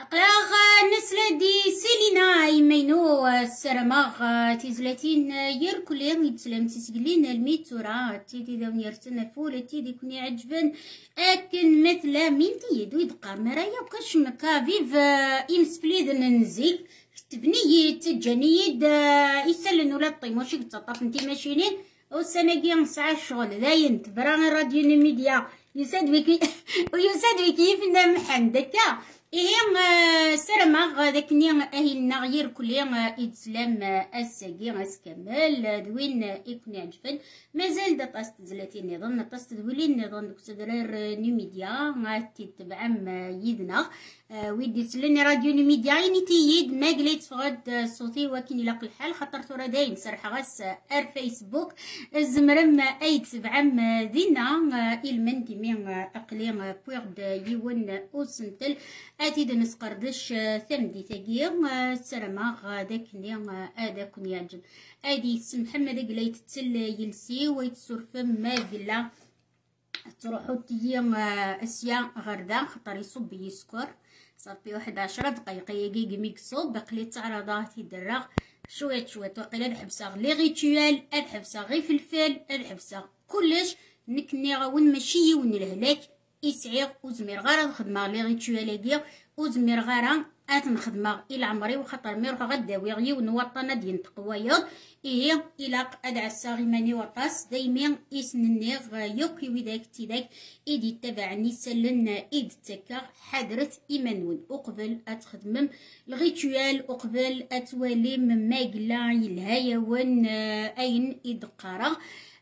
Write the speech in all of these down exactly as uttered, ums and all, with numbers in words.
أقلاغ نسلة دي سيلينا يمينو السرماغ تيزلاتين يركلين يتسلم تسجلين الميتورا تيدي داون يرسنا فول تيدي كوني عجبن أكن مثل مين تيدو يدقار مرايا وكاش مكا فيف إنسبليد ننزيك تبني تجانيد يسلن ولا طيموشي تطاف انتي ماشينين والسنة نسعى الشغل داين تبرا راديو الميديا يساد بكي ويساد بكي فينا محندكا إيه سرماغ داكني أهلنا غير كلي إتسلام الساقي أسكمل دوين يكون عجبن مازال دا طاس تزلاتي نظن طاس تدولين نظن دوك تدرار نيميديا غاتي تبعم يدنا ويدي تسلني راديو نيميديا يعني تييد ما قليت فغد صوتي وكين يلاقي الحال خاطر تورا داين سرحة غاس ار فيسبوك الزمرم اي تبعم دينا إلمن ديمين أقليم بوغد يون أوسنتل أتي دنس قردش ثمدي تاقير سرما داكني هذاكن يعجب أدي سم محمد قليت تسل يلسي ويتسرفم ما قلا تروحو تيام أسيا غردا خطر يصب يسكر صافي واحد عشرة دقايق يجي ميكسو بقلي تعرضات يدرغ شوية شوية وقيل الحبسة لي غيتوال الحبسة غي فلفل الحبسة كلش نكني غون ماشي ون الهلاك يسعيغ وزمير غارة الخدمة لي غيتوال وزمير غارة ات نخدمة الى عمري وخطر ميروح غداوي غيو نوطنا ديال تقوايض إيه إلا أدعى الساغماني وطاس دايما إسننيغ يوكي وذاك تيداك إدي تبعني سلن إد تكا حضرت إيمانون أقبل أتخدمم الغيتوال أقبل أتوالي مما قلا يلهايون أين إد قارا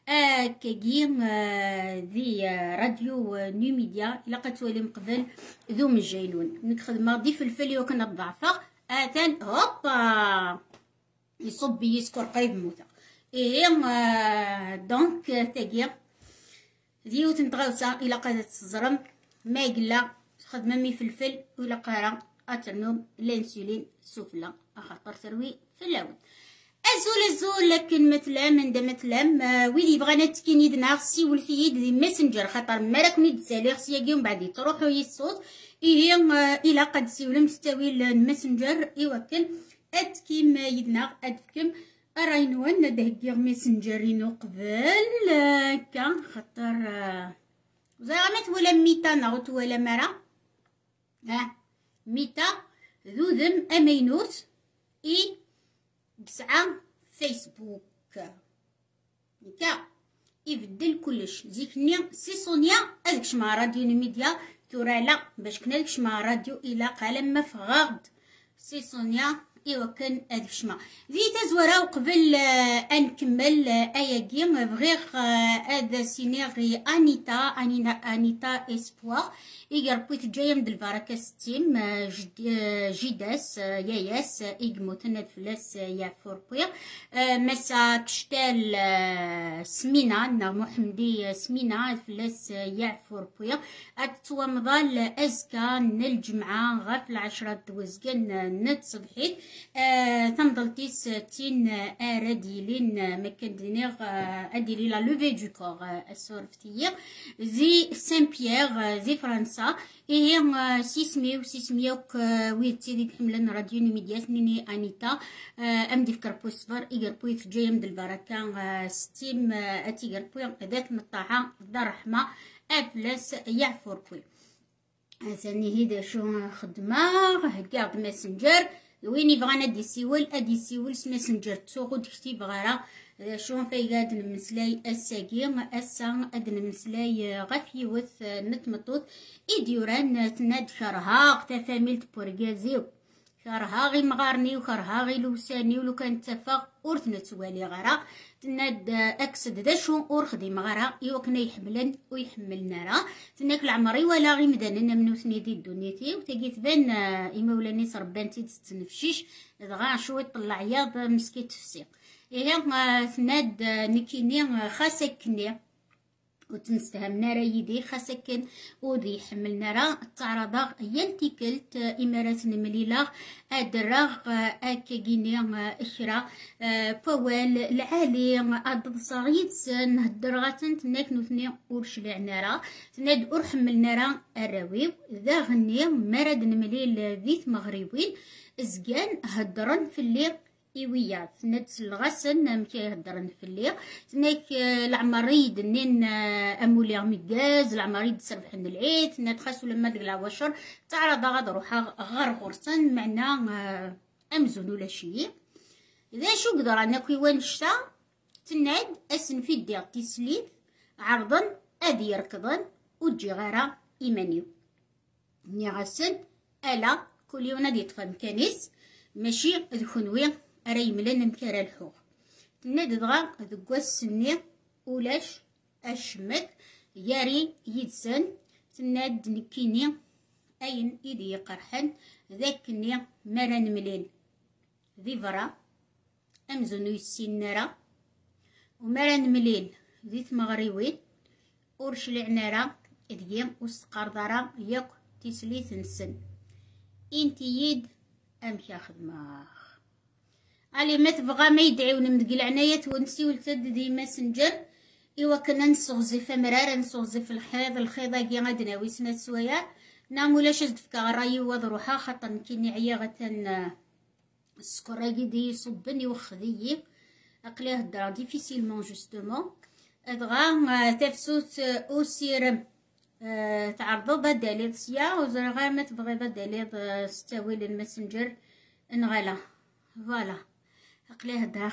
كاكيم ذي راديو نيميديا إلا قتوالي مقبل ذو مجايلون نخدم ضيف فلفل وكنا الضعفة آتان هوبا يصب يسكر قريب موتا إيه دونك تاقيا ديو تنتغوصا إلا قادت الزرم ما قلا خدمة مي فلفل ولا قارا أترنوم الانسولين سفلى أخاطر تروي في اللون أزول أزول لكن مثلا من دا مثلا ويلي بغانا تكيني دنا سيول فيد دي ماسنجر خاطر ما راكم تسالي خصيا من بعد تروحوا يصوت إيه إلا قد سيول مستوي الماسنجر إيوكن أتكيم يدنا أدفكم أراينوان دهكيغ ماسنجرينو قبل كان خطر زغمت ولا ميتا نغط ولا مرا ها ميتا ذو ذم أمينوت إي بسعة فيسبوك نكا يبدل كلش زيكني سي سونيا هذاك مع راديو نيميديا تورا لا باش كنا داك مع راديو إلا قال ما فغاغد سي سونيا إيوا كان هاديك شما ذي تزورا وقبل آه نكمل آه أياكي بغيغ هذا آه سينيغي أنيتا أنينا أنيتا إسبوار إيغر بويت جاية من البركة ستيم آه جد آه جيداس آه ياياس آه إيغموتنا فلاس آه يعفور بويا آه مسا كشتال آه سمينة نا محمدي آه سمينة فلاس آه يعفور بويا أتوا مضال أزكا نالجمعة غاف العشرة وزقن آه نت صبحيت آه تنضلتيس تين أراديلين مكان دينيغ أديلي لا لوفي دو كور السورفتية زي سان بيير زي فرنسا إيه سيسمي وسيسمي وك ويتي ديك حملنا راديو نيميديا سنيني أنيتا أمدي فكر بوسفر إيجر بوي في جاية من البركة ستيم أتيجر بوي ذات نطاعة دار رحمة أفلس يعفور بوي ثاني هيدا شو خدمة هكاع ماسنجر وين يبغانا دي سيول ادي سيول ماسنجر تسوقو دكتي بغارا شون في قاد المسلاي الساقي اسا ادن المسلاي غفي وث نتمطوط ايديوران تناد شرها اقتفاميلت بورغازيو شرها غي مغارني وخرها غي لوساني ولو كان تفاق ورثنا توالي غرا تناد اكسد دا شون اور خدي مغارا يوكنا يحملن ويحملنا راه تناك العمري ولا غي مداننا منو ثنيدي الدنيتي وتاقي تبان ايمولاني صربانتي تستنفشيش دغا شوي طلع عياض مسكيت تفسيق إيه تناد نكيني خاسكني وتنستهمنا راه يدي خاصكن وذي حملنا راه تعرض يلتكلت إمارات مليلة أدراغ أكاكيني إخرى بوال العالي أدد صغيد نهدر غاتن تناك نوثني ورشلعنا راه تناد أور حملنا راه الراويو ذا غني مراد نمليل ذيت مغربين زقان هدرن في الليل إيويا تناد الغسن مكي يهدرن في الليل تناك العمريد نين أمولي ميكاز العمريد سربحن العيد تناد خاصو لما دق العواشر تعرض غاد روحا غار غرسن معنا أمزون ولا شي إذا شو قدر أنا كيوان شتا تناد أسن في الدير تسليت عرضا أدي يركضن وتجي غارة إيمانيو ني غسن ألا كل يوم نادي يطفى مكانيس ماشي ذكونوي راي ملان نكار الحوغ تناد دغا ذكوا السني ولاش أشمك ياري يدسن تناد نكيني أين إيدي يقرحن ذاكني مران ملين ذي فرا أمزونو يسينارا ومران مليل ذي ثمغريوين ورشلعنارا إذيام وستقردارا ياك تسليث نسن إنتي يد أمشي خدماخ علي ما تبغى ما يدعيون مدقل عناية ونسي ولتد دي ماسنجر إوا كنا نسغزي فمرارا نسغزي في الحيض الخيضة كي غادنا ويسنا سويا نعم ولا شزد فكا رايي وضروحا خاطر كيني عيا غتن السكر دي يصبني وخذيي أقليه الدرا ديفيسيلمون جوستومون أدغا تفسوت أوسير تعرضو بداليض سيا وزرغا ما تبغي بداليض ستاوي للماسنجر نغلا فوالا أقليه الدرا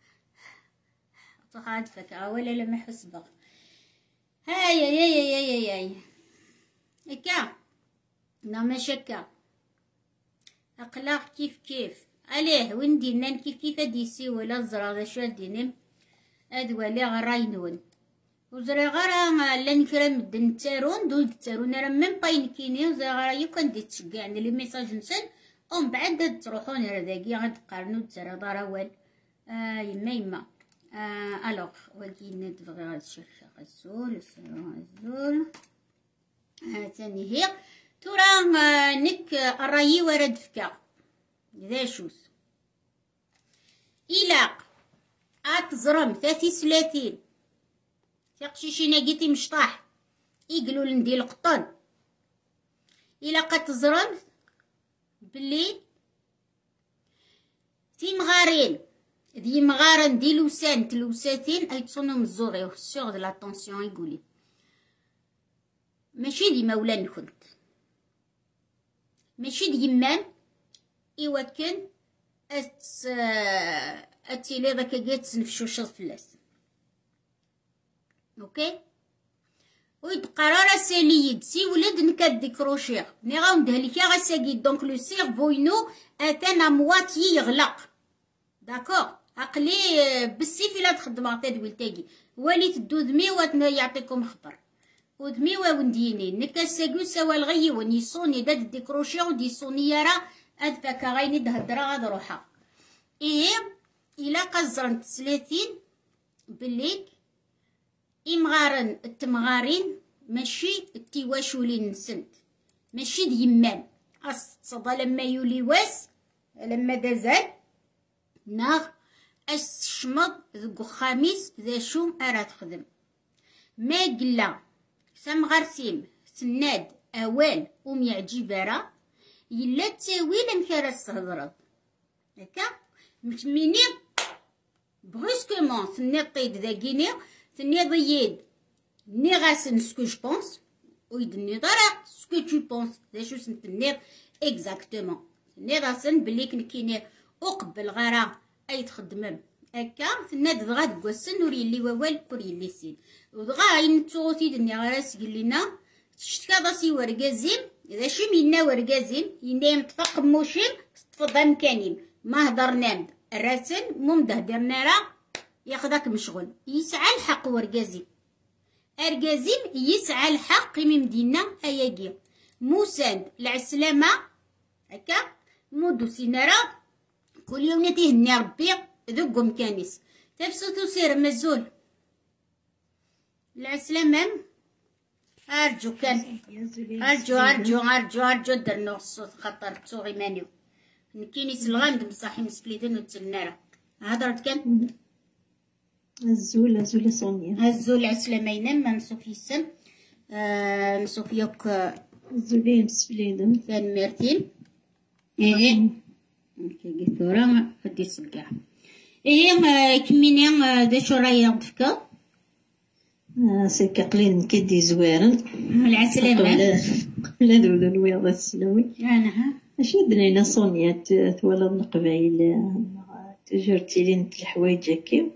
طحاد فكا ولا لما حسبغ هاي هاي هاي هاي هاي هكا نعم شكا أقلاق كيف كيف عليه وين دينان كيف كيف ديسي ولا الزرا ذا شو دينم أدوالي غراينون وزرا غرا لان كرا مدن تارون دول تارون راه ميم باين كيني وزرا غرا يكون دي تشجعني لي ميساج نسن ومن بعد تروحون هذاكي غتقارنو تزرا ضراوال آه يما يما آه الوغ واكي تبغي هادشي غزول الزول ها تاني هي ترى نك الرايي ورد فكا ذا شوز إلا أتزرم ثلاثي سلاتين تقشيشي ناقيتي مشطاح يقلو لندي القطن إلا قد تزرم بلي تي مغارين ذي مغارن دي لوسان تلوساتين أي تصونو مزوغي سيغ دو لاتونسيون يقولي ماشي دي مولان كنت ماشي دي يمان إوا كان أت أتيلي ذاك جات سنفشوش فلاس أوكي ويتقرر ساليد سي ولد نكاد ديكروشيغ ني غاو ندهلكي غاساكي دونك لو سيرفو ينو أتانا مواتي يغلق داكوغ عقلي بالسيف إلا تخدم عطي دويلتاكي والي تدو دميوة يعطيكم خبر ودميوة ونديني نكاساكيو سوا الغي ونيصوني داد ديكروشيغ وديصوني يرا أدفاكا غايني دهدرا غاد روحا إيه إلا قزرن تسلاتين بليك إمغارن التمغارين ماشي التيواشولين نسنت ماشي ديمان أص تصدى لما يولي واس لما دازال ناغ أس شمض ذو خاميس ذا شوم أرا تخدم ما قلا سمغارسيم سناد أوال أم يعجبارا يلا تساوي لنكارا السهضرض هكا ميني بغوسكومون ثني طيد ذاكيني ثني ضيد ني غاسن سكو جبونس ويدني ضرا سكو تو بونس ذا شو سنتني اكزاكتومون ثني غاسن بلي كنكيني وقبل غارا اي تخدمم هكا ثناد دغا دكواسن ور يلي ووال ور يلي سين ودغا ينتوغوتي دني غارا سقلينا تشتكا ضاسي ورقازيم إذا شي منا ورقازيم ينام تفق موشيم تفضى مكانيم ما هضرنام الراسن ممده درنا راه ياخدك مشغول يسعى الحق ورقازيم ارقازيم يسعى الحق من مدينة اياكي موساد العسلامة هكا مودو سينارا كل يوم نتيهني ربي ذوق مكانيس تفسوتو سير مزول العسلامة ارجو كان ارجو ارجو ارجو ارجو درنا الصوت خاطر تسوغي مانيو كيني سلغامد بصحي مسكليدن وتسلنارا هضرت كان الزول الزول صونيا الزول عسلامة ينام نصوفي السم آه نصوفي يوك الزولين مسفليدن ثان ميرتين ايه كي ثورا فدي السلقع ايه كميني دا شو راهي نطفكا سيكا قليل كدي زوارن العسلامة قبل ذو الويض السنوي انا ها اش دنينا صونيا تولد القبايل تجرتي لين الحوايج هكا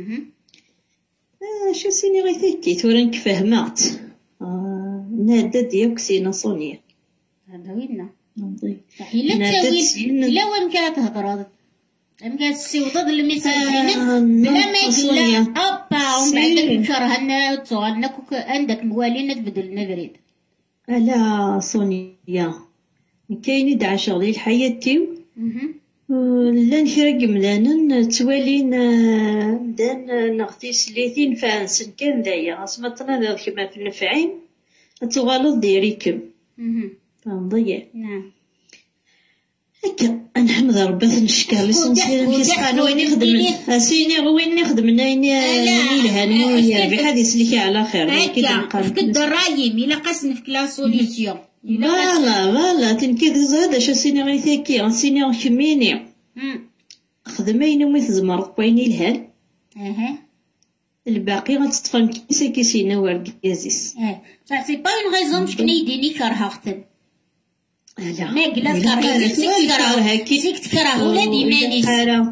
شو سيني غي ثكي تورنك فهمات نادا ديالك سينا صونيا هذا وينا صحيح لا تاويل لا وين كانت تهضر ام كانت السيوطه الميساج بلا ما يقول اوبا ومن عندك شرهنا وتصغرنا عندك موالينا تبدل بريد لا صونيا كاين دعا شغلي الحياة تيو لا نشرق ملانا توالين دان نغتي سليتين فانسن كان دايا اسمطنا ذا كما في النفعين تغالط ديريكم فنضيع نعم هكا نحمد ربي نشكر لسنسير نكسقان وين يخدم اسيني وين يخدم ناين يلهان ويربح هذه سليكي على خير هكا فكد الرايم الا قاسن في كلا سوليسيون فوالا فوالا تنكيد زاد اش سيني غي ثاكي سيني كميني خدمين ومي تزمر وين يلهان اها الباقي غتطفى كيسا كيسينا وركازيس اه صح سي با اون غيزون باش كنيديني كرهختن لا ما قلا تكرهها سيك تكرهها سيك تكرهها ولا ديمانيس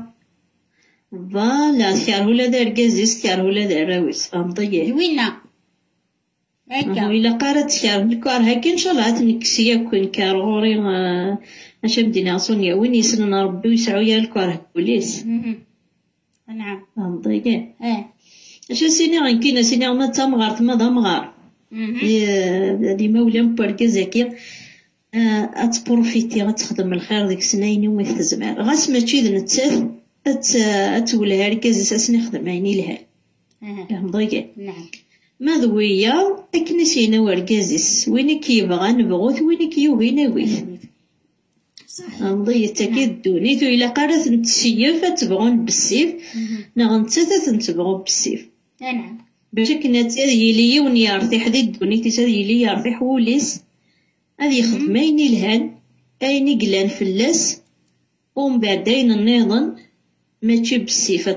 فوالا كاره ولا دار كازيس كاره ولا دار راويس فهمتي وينا هكا وإلا قارت كاره الكار هكا ان شاء الله تنكسيا كون كارغوري اش بدينا صونيا وين يسنن ربي ويسعو يا الكار بوليس نعم فهمتي اه اش سيني غنكينا سيني ما تمغار تما دمغار هادي مولا مباركازاكي اتبروفيتي غتخدم الخير ديك سنين وما تزمر غاس ماشي ذ نتاف ات اتولها ركاز اساسا يخدم عيني لها فهمتي نعم ما ذويا اكن سينا وركازيس وين كيبغى نبغوت وين كيوغي ناوي صح فهمتي تاكيد دونيتو الا قالت نتسيف تبغون بالسيف نغنتسات نتبغو بالسيف نعم باش كنا تادي ليا ونيارتي حديد دونيتي تادي ليا يرتي حوليس هذي يخدم أين يلهان أين يقلان فلاس ومن بعد أين النظام ماشي بالصفة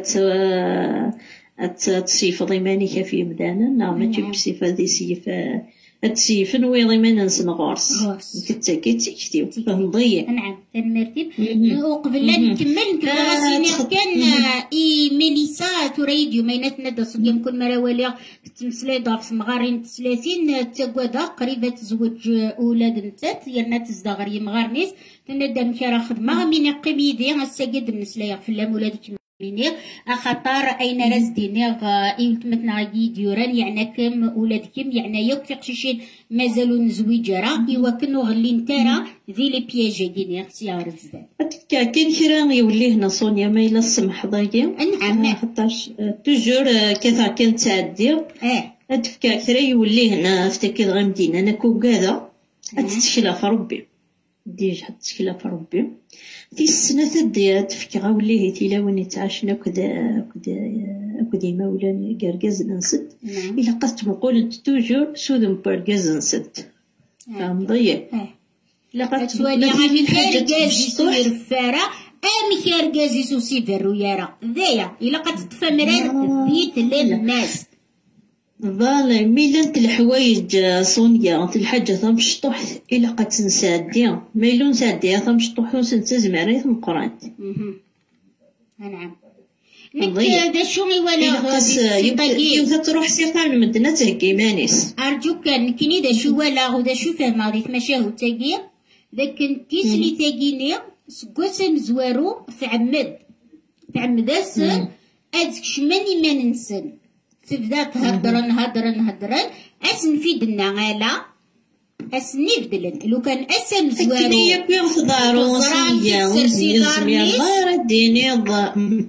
تصيف ضيمانيك في مدانا نعم ماشي بالصفة ذي صفة تسيفن ويضي ما ننسى غورس كتا كتا كتيو فهمضيع نعم تنمرتب وقبل لا نكمل نكمل غاسيني كان اي ميليسا تريديو مايناتنا دا صديم كل مرة واليا تمسلي دارس مغارين تسلاتين تاكوادا قريبة تزوج أولاد نتات يرنا تزدغري مغارنيس تندا مكارا خدمة من يقيم يدي غاساقد النسلايا في اللام ولادك منير أخطار أين رزدينيغ إيوتمتنا غي ديوران يعني كم ولادكم يعني يوك قشيشين مازالو نزويجرا إيوا كنو غلين تارا ذي لي بياجي دينيغ سيار زدان كا كاين كرا يولي هنا صونيا ما إلا السمح ضايقين نعم خاطرش توجور كثا كانت تعدي اه أتفكا كرا يولي هنا افتكر غامدين أنا كوكادا أتتشكلا في ربي ديجا تشكيلة في ربي دي السنة تدي تفكر وليه تيلا وين يتعاشنا كدا كدا كدا مولا كركاز نسد إلا قصت مقول توجور سودم بركاز نسد فهمضيع إلا قصت توالي غامي كركاز يصير فارا أمي كركاز يسوسي فرويارا ذايا إلا قد تفمرار بيت للناس فوالا ميلان الحوايج صونيا الحاجة ثم شطوح إلا قد تنسادي ميلون سادي ثم شطوح وسنت زماري ثم قرانت نعم نك دا شو ولا يمكن تروح سيقان مدنا تهكي مانيس أرجوك نكني دا شو ولا غدا شو فهم غادي تمشاهو تاقي لكن تيسلي تاقيني سكوسم زوارو تعمد تعمد السن أدك شماني ما ننسن تبدا تهدرن هدرن هدرن اسن في دنا غالا اسن يبدلن لو كان اسم زوارو كني يكون خضارو وصيا وزير غير ديني ض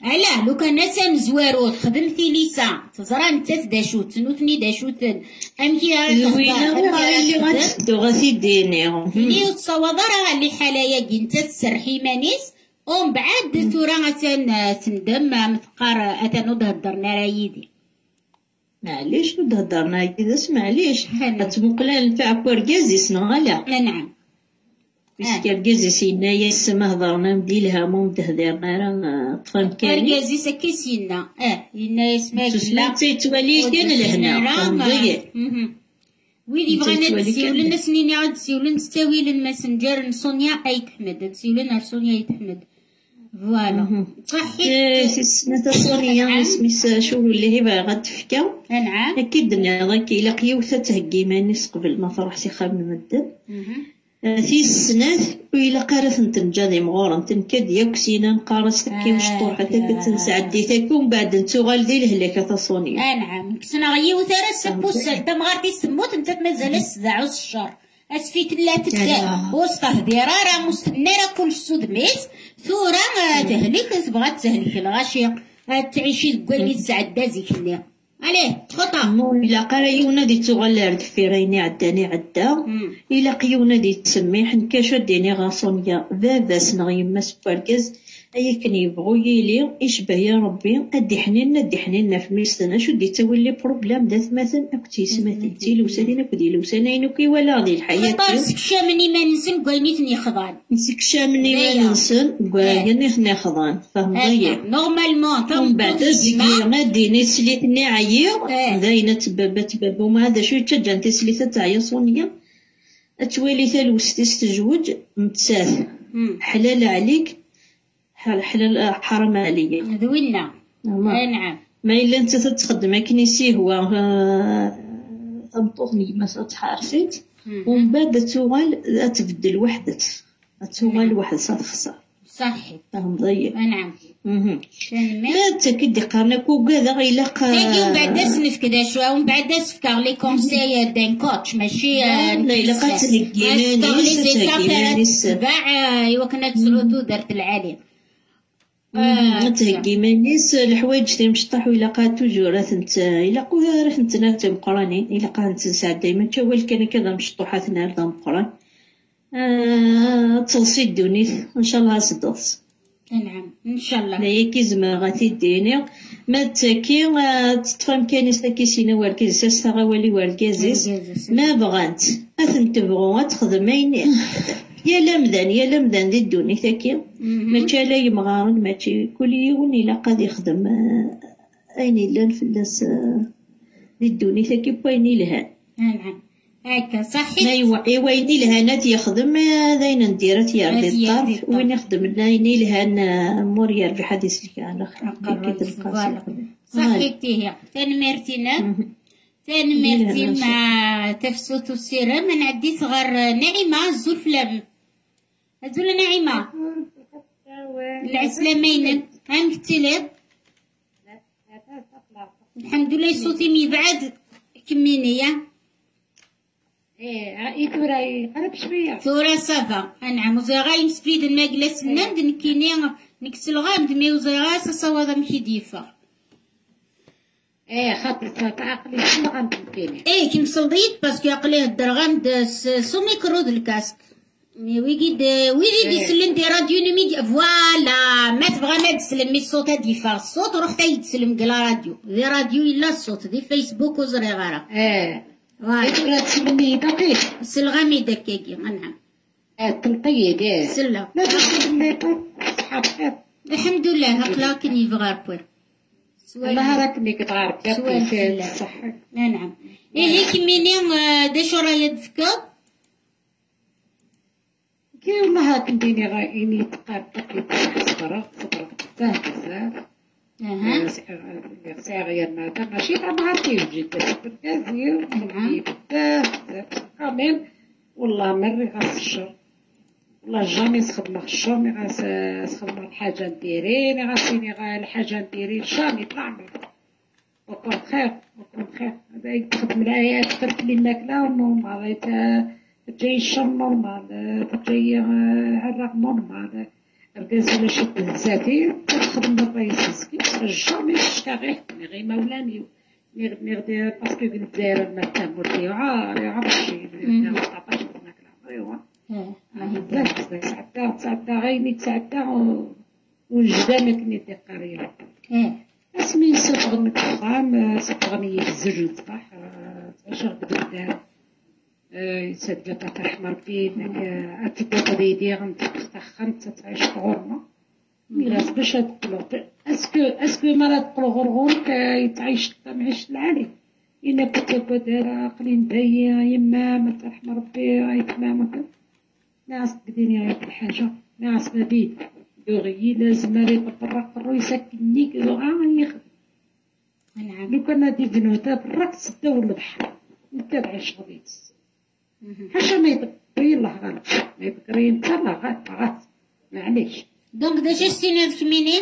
علاه لو كان ناس مزوارو تخدم ليسا تزرى انت داشوت تنوتني داشوت امكي راه زوينه اللي غتدو غتيديني اللي تصوض راه اللي حالايا كي انت تسرحي مانيس ومن بعد ثورا غتن تندم مثقار اتنوض هضرنا راه يدي معليش نوض هضرنا يدي معليش تمقلا نفع كوركازي سنغالا نعم بيسك ركازي سينا يسما هضرنا مديلها مو مدهدرنا راه طفل كامل ركازي سكي سينا اه ينا يسمع لا تيتوالي كان لهنا فهمتي ويلي بغينا نسيولن الناس اللي عاد تسيولن تستاوي للماسنجر سونيا ايت حمد تسيولن سونيا ايت حمد فوالا صحيت سنة سونيا سميس شو اللي هي باغا تفكا نعم اكيد ناضا كي الا قيوثه تهكي مانيس قبل ما فرح سي خاب المدد في السنات وإلا قارث نتنجا دي مغورة نتنكد ياكسينا نقارس تكي وشطور حتى كتنسعدي تاكو ومن بعد نتوغال دي الهلاكة تصونيا اه نعم كسنا غيو ثارا سبوس تا مغارتي سموت نتا مازال السدع والشر اسفيت لا تبدا وسط هديرة راه مستنى راه كلش سود ميس ثورا تهلك تبغى تهلك الغاشية تعيشي كوالي تسعدا زيك عليه خطا مو إلا قرايونا دي تغلر دفيريني عداني عدا إلا قيونا دي تسميح نكاشو ديني غاصونيا باباس نغيما سباركز أيا كان يبغو يلي يشبه يا ربي أدي حنينا أدي حنينا في ميستنا شو دي تولي بروبلام داث مثلا أكتي سمات تي لوسانين أكدي لوسانين وكي ولا غادي الحياة خطر سكشا مني ما ننسن كوينيتني خضان سكشا مني ما ننسن كوينيتني خضان فهمتي نورمالمون ومن بعد زكي غادي سليتني عيير داينا تبابا تبابا وما هذا شو تشجع انت سليتها تعيا صونيا تولي ثالوس تستجوج متساث حلال عليك حلال حرام عليا ذوينا نعم ما إلا انت تتخدم كنيسي هو تنطوني ما تحارسيت ومن بعد توغال تبدل وحدة توغال واحد صاد خسر صحيح فهم ضيق نعم ما تكدي قارنك وكذا غيلا قا ومن بعد اسنف كذا شويه ومن بعد اسفك لي كونساي دان كوتش ماشي لا الا قاتلكيناني سبع ايوا كنا تسعودو درت العالي تهكي مانيس الحوايج تي مشطح وإلا قا توجورات انت إلا قا راه انت ناس مقرانين إلا قا انت ساعة دايما تشاول كان كذا مشطوحات نار مقران تصلصي الدونيت ان شاء الله صدوص نعم ان شاء الله لا كي زعما غاتي ديني ما تاكي تتفهم كانيس تاكي سينا وركز ساستا غوالي وركازيس ما بغانت اثن تبغو تخدم عيني يا لمدان يا لمدان دي الدوني تاكي ماشي لا يمغارن ماشي كل يوم الا قاد يخدم اين الا نفلس دي الدوني تاكي بويني لها نعم هكا صحيح ايوا ايوا يني لهانات يخدم داين نديرات يردي الطرف وين يخدم لنا يني لهان مور يربح حديث لك على الاخر صحيتي هي تنمرتينا تنمرتي مع تفسوت السيرة من عدي صغر نعيمة الزلفلم الزول نعيمة العسلامين هم كتلب الحمد لله صوتي ميبعد كمينية ايه ثورة يقرب شوية ثورة صافا انعم وزيغا يمسفيد المجلس نند نكيني نكسل غامد مي وزيغا سصوضا مشي ديفا ايه خاطر تعقلي شنو غنتمكيني ايه كي مصليت باسكو عقليه الدر غامد سو ميكرو د الكاسك مي ويجي ويجي يسلم دي راديو نميديا فوالا ما تبغى ما تسلم مي الصوت ديفا الصوت روح تا يتسلم قلا راديو دي راديو الا الصوت دي فيسبوك وزري غارة ايه فوالا تسلمي دقيق سلغامي دكاكي نعم اه تنقيد ايه سلا لا تسلمي الحمد لله هقلا كني يبغى بوير الله راكني كتعرف سؤال في الصحة نعم ايه هيك منين داش راهي تفكر كي والله كنديني غايني تقاد تقيت صبرا صبرا بزاف بزاف اها ساغير ماذا ماشي ما عرفتيش جيت بالكازي وكنت بزاف بزاف كامل والله مري غاس الشر والله جامي نخدم الشر مي غاس نخدم الحاجة نديري مي غاسيني غا الحاجة نديري جامي طلع مني وكون خير وكون خير هذا تخدم العيا تخدم لي الماكلة ونورمال تجي الشر نورمال تجي عراق نورمال الكاس ولا شد الزاتي خدم الرئيس مسكين جامي شكا غير حكمي غير مولاني ميغ ميغ داير باسكو الجزائر ما تهمو تيوعا يعرف شي مطاطاش هناك العمري بزاف تعدى تعدى غيني تعدى والجدا ما كني تقارير اسمي سفغني الطعام سفغني يهزج الصباح تعيش غدا الدار يسد بطاطا احمر بيدك اكيد قضيتي غنتخن تعيش غورنا ميراث باش تطلق اسكو اسكو مرات تقلو غرغورك يتعيش معيش العالي الا كنت دايره قليل بايا يما ما ترحم ربي راهي تمام ناس بديني هاي الحاجه ناس ما بيد دوغي لازم راه يطرق الرو يسكنني كذا يخدم نعم لو كان هادي بنوته برك تسداو البحر انت تعيش غادي حاشا ما يبقري الله غلط ما يبقري انت لا غلط غلط معليش دونك داش السينيور كميني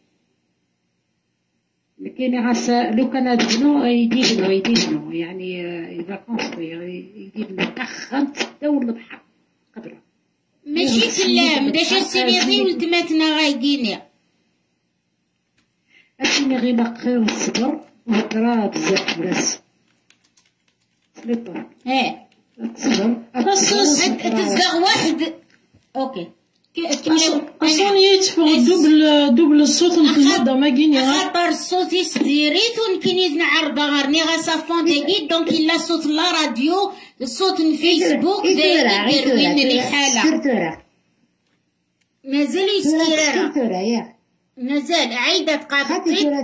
لكن غاس لو كان بنو يدي بنو يدي بنو يعني اذا كونستوي يدي بنو تخن تسداو البحر قبل ماشي كلام داش السينيور ولتماتنا غايقيني أسيني غير نقي الصبر وهضرا بزاف براس سلطة اه تصبر تزغ واحد اوكي اصلا يتفغ دوبل دوبل الصوت نتمضى ما كيني خاطر الصوت يسديريت ونكني نعرض غيرني غا صافون ديكي دونك الا صوت لا راديو الصوت الفيسبوك داير وين لي حاله مازال يسكيرا مازال عايده تقابلتي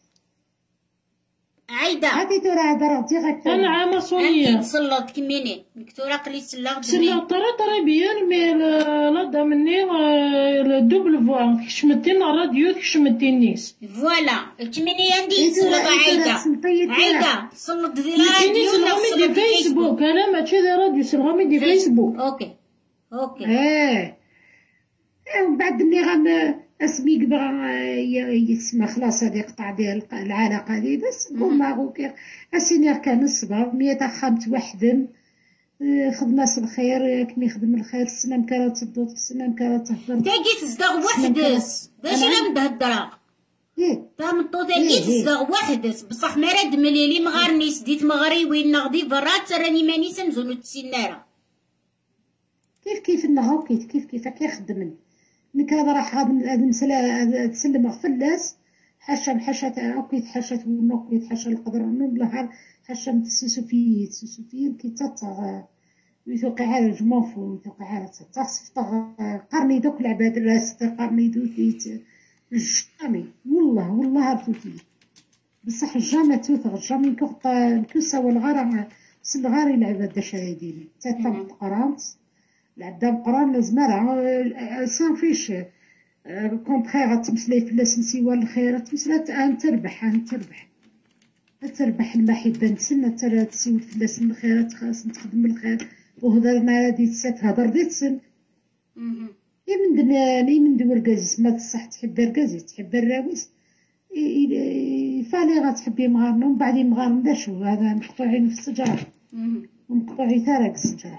عايده هادي ترى هضره ديغيكت انا عامه صونيه انت تصلط كميني دكتوره قلي تسلغ تسلغ طرا طرا بيان مي لا دا مني دوبل فوا كشمتينا راديو كشمتينيس فوالا كميني عندي تسلط عايده عايده تسلط دي راديو ولا دي فيسبوك انا ماشي دي راديو سلغامي دي فيسبوك اوكي اوكي اه ومن بعد ملي غن اسمي بغا يسمى خلاص هادي قطع ديال العلاقه هادي بس كوما غوكي اسيني كان الصبر مية خامت وحدم خدمه الخير كمي يخدم الخير السنه كانت تصدوط السنه كانت تهضر تاكي تصدغ وحدس داش لا مدهدرا ايه تا مطوط تاكي تصدغ وحدس بصح ما راد مليلي مغارني سديت مغري وين نغدي برات راني ماني سمزون التسناره كيف كيف النهار كيف كيف كيف كيخدم نك هذا راح هذا نسلا تسلم غفلاس حاشا حاشا اوكي حاشا ونوكي حاشا القدر نبلها حاشا تسوسوفي تسوسوفي كي تطغ يتوقع على جموف ويتوقع على تصفط قرني دوك العباد راس قرني دوك جامي والله والله عرفتي بصح الجامع توثغ الجامع كوط الكوسه والغرام سلغاري العباد داش هايديني تاتا قرانت العدام قران لازم راه صافيش كونطخيغ تمسلي فلاس نسيوا الخير تمسلات ان تربح ان تربح تربح المحبه نتسنى ترى تسول فلاس الخير خاص تخدم الخير وهضرنا هادي تسات هضر دي تسن يا من دنا لي من دور كازيس ما تصح تحب الكازيس تحب الراويس فالي غتحبي مغارنا ومن بعد مغارنا دا شو هذا مقطوعين في الشجره ومقطوعي تاراك الشجره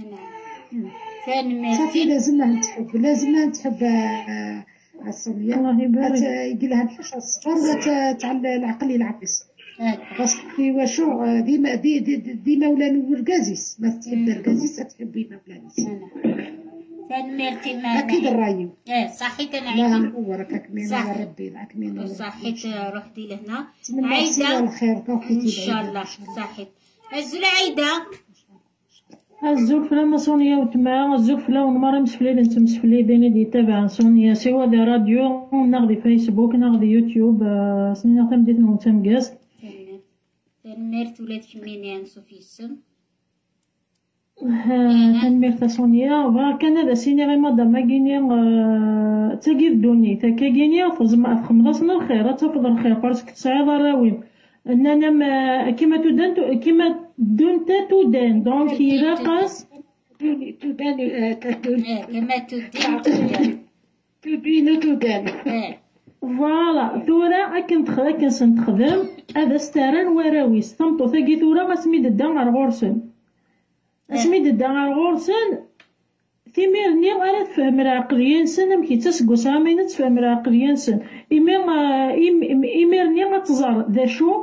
صافي لازمها نتحب لازمها نتحب الصبيه الله يبارك يقول لها الحشا الصغار ولا تاع العقل العبس باسكو واشو ديما دي ديما ولا نور كازيس ما تحب الكازيس تحبي مبلانيس ثاني ميرتي ما اكيد الرايو اه صحيت انا عيدي الله نورك اكمل ربي اكمل صحيت روحتي لهنا عايده الخير ان شاء الله صحيت الزول عايده الزوج فلا ما صونيا وتما الزوج فلا ونمر مسفلي انت مسفلي بين دي تابع صونيا سوا دي راديو ناخدي فيسبوك ناخدي يوتيوب سنين تم ديت نو تمقاس تنمرت ولاد كميني انسو في السم تنمرت صونيا كان هذا سيني غير مادا ما كيني تاكي الدوني تاكا كيني فزما خمضصنا الخير تفضل الخير باسكو تسعيد الراويم اننا ما كيما تدان كيما دونتا تودان دونك إلا قاس تودان تدون كما تدين تودان تدين تودان فوالا ثورا أكن تخ أكن سنتخدم هذا ستاران وراويس تمطو ثاقي ثورا اسمي ددا غار غورسن اسمي ددا غار غورسن تيميرني انا تفهم راه عقليا انسان ام كيتسقس راه ما تفهم راه عقليا انسان اما ايميرني غتزار ذا شو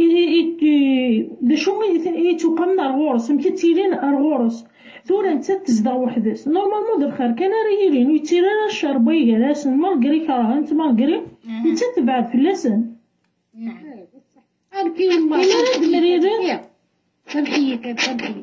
ذا شو يتوقع من الغورس ام كيتيلين الغورس ثورة انت تزدا وحدس نورمالمون د الخير كان راه يلين ويتيرا الشربي جالسن مالغري كراه انت مالغري انت تبعد في اللسن. نعم انا كيما ما مريرة سامحي كان سامحي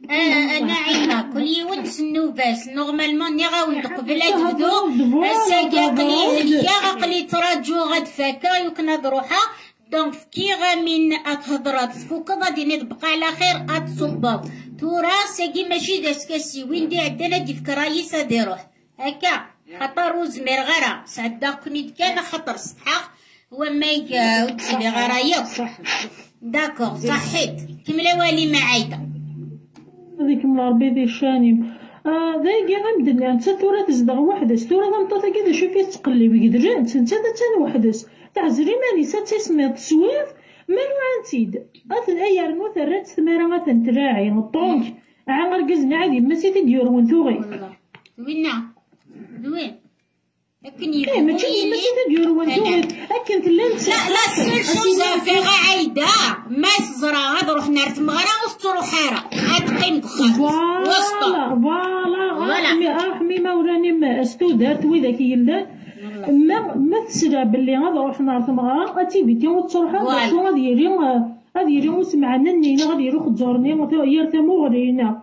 نعيمة كل يوم نسنو باس نورمالمون ني غاود قبل تبدو الساقي قلي هي غقلي تراجو غد فاكا يمكن روحها دونك كي غامين اتهضرات تفوك غادي نبقى على خير اتصباو تورا ساقي ماشي داس كاسي وين دي عندنا دي فكرايس دي روح هكا خاطر وزمير غير سعدا كنيت كان خاطر صحاح هو ما يودي غرايا صح داكوغ صحيت كملا والي ما عايده هذيك من ربي ذي الشانيم آه ذاك غنبدل انت ثورة تزدغ وحدس ثورة غنطاطا كذا شوفي تقلب كدر انت انت تان وحدس تعزري ماني تسميض تسويف مالو عنتيد اثن ايار نو ثرات ثمارة غتن تراعي الطونك عا ركزنا عادي ما سيتي ديور وين ثوغي والله وينا وين لكن ايه ما تشوفي ما سيتي ديور وين ثوغي اكن تلان لا لا سير شوزا في عايده ما تزرع هذا روح نار تمغرا وسترو حاره عاد قيم دخان فوالا فوالا احمي موراني ما استودات وذاك يلا ما ما تسرع باللي غادي نروح نهار تمغرا غاتي بيتي وتروح شنو غادي يري غادي يري وسمعنا نينا غادي يروح تزورني غير تمغرينا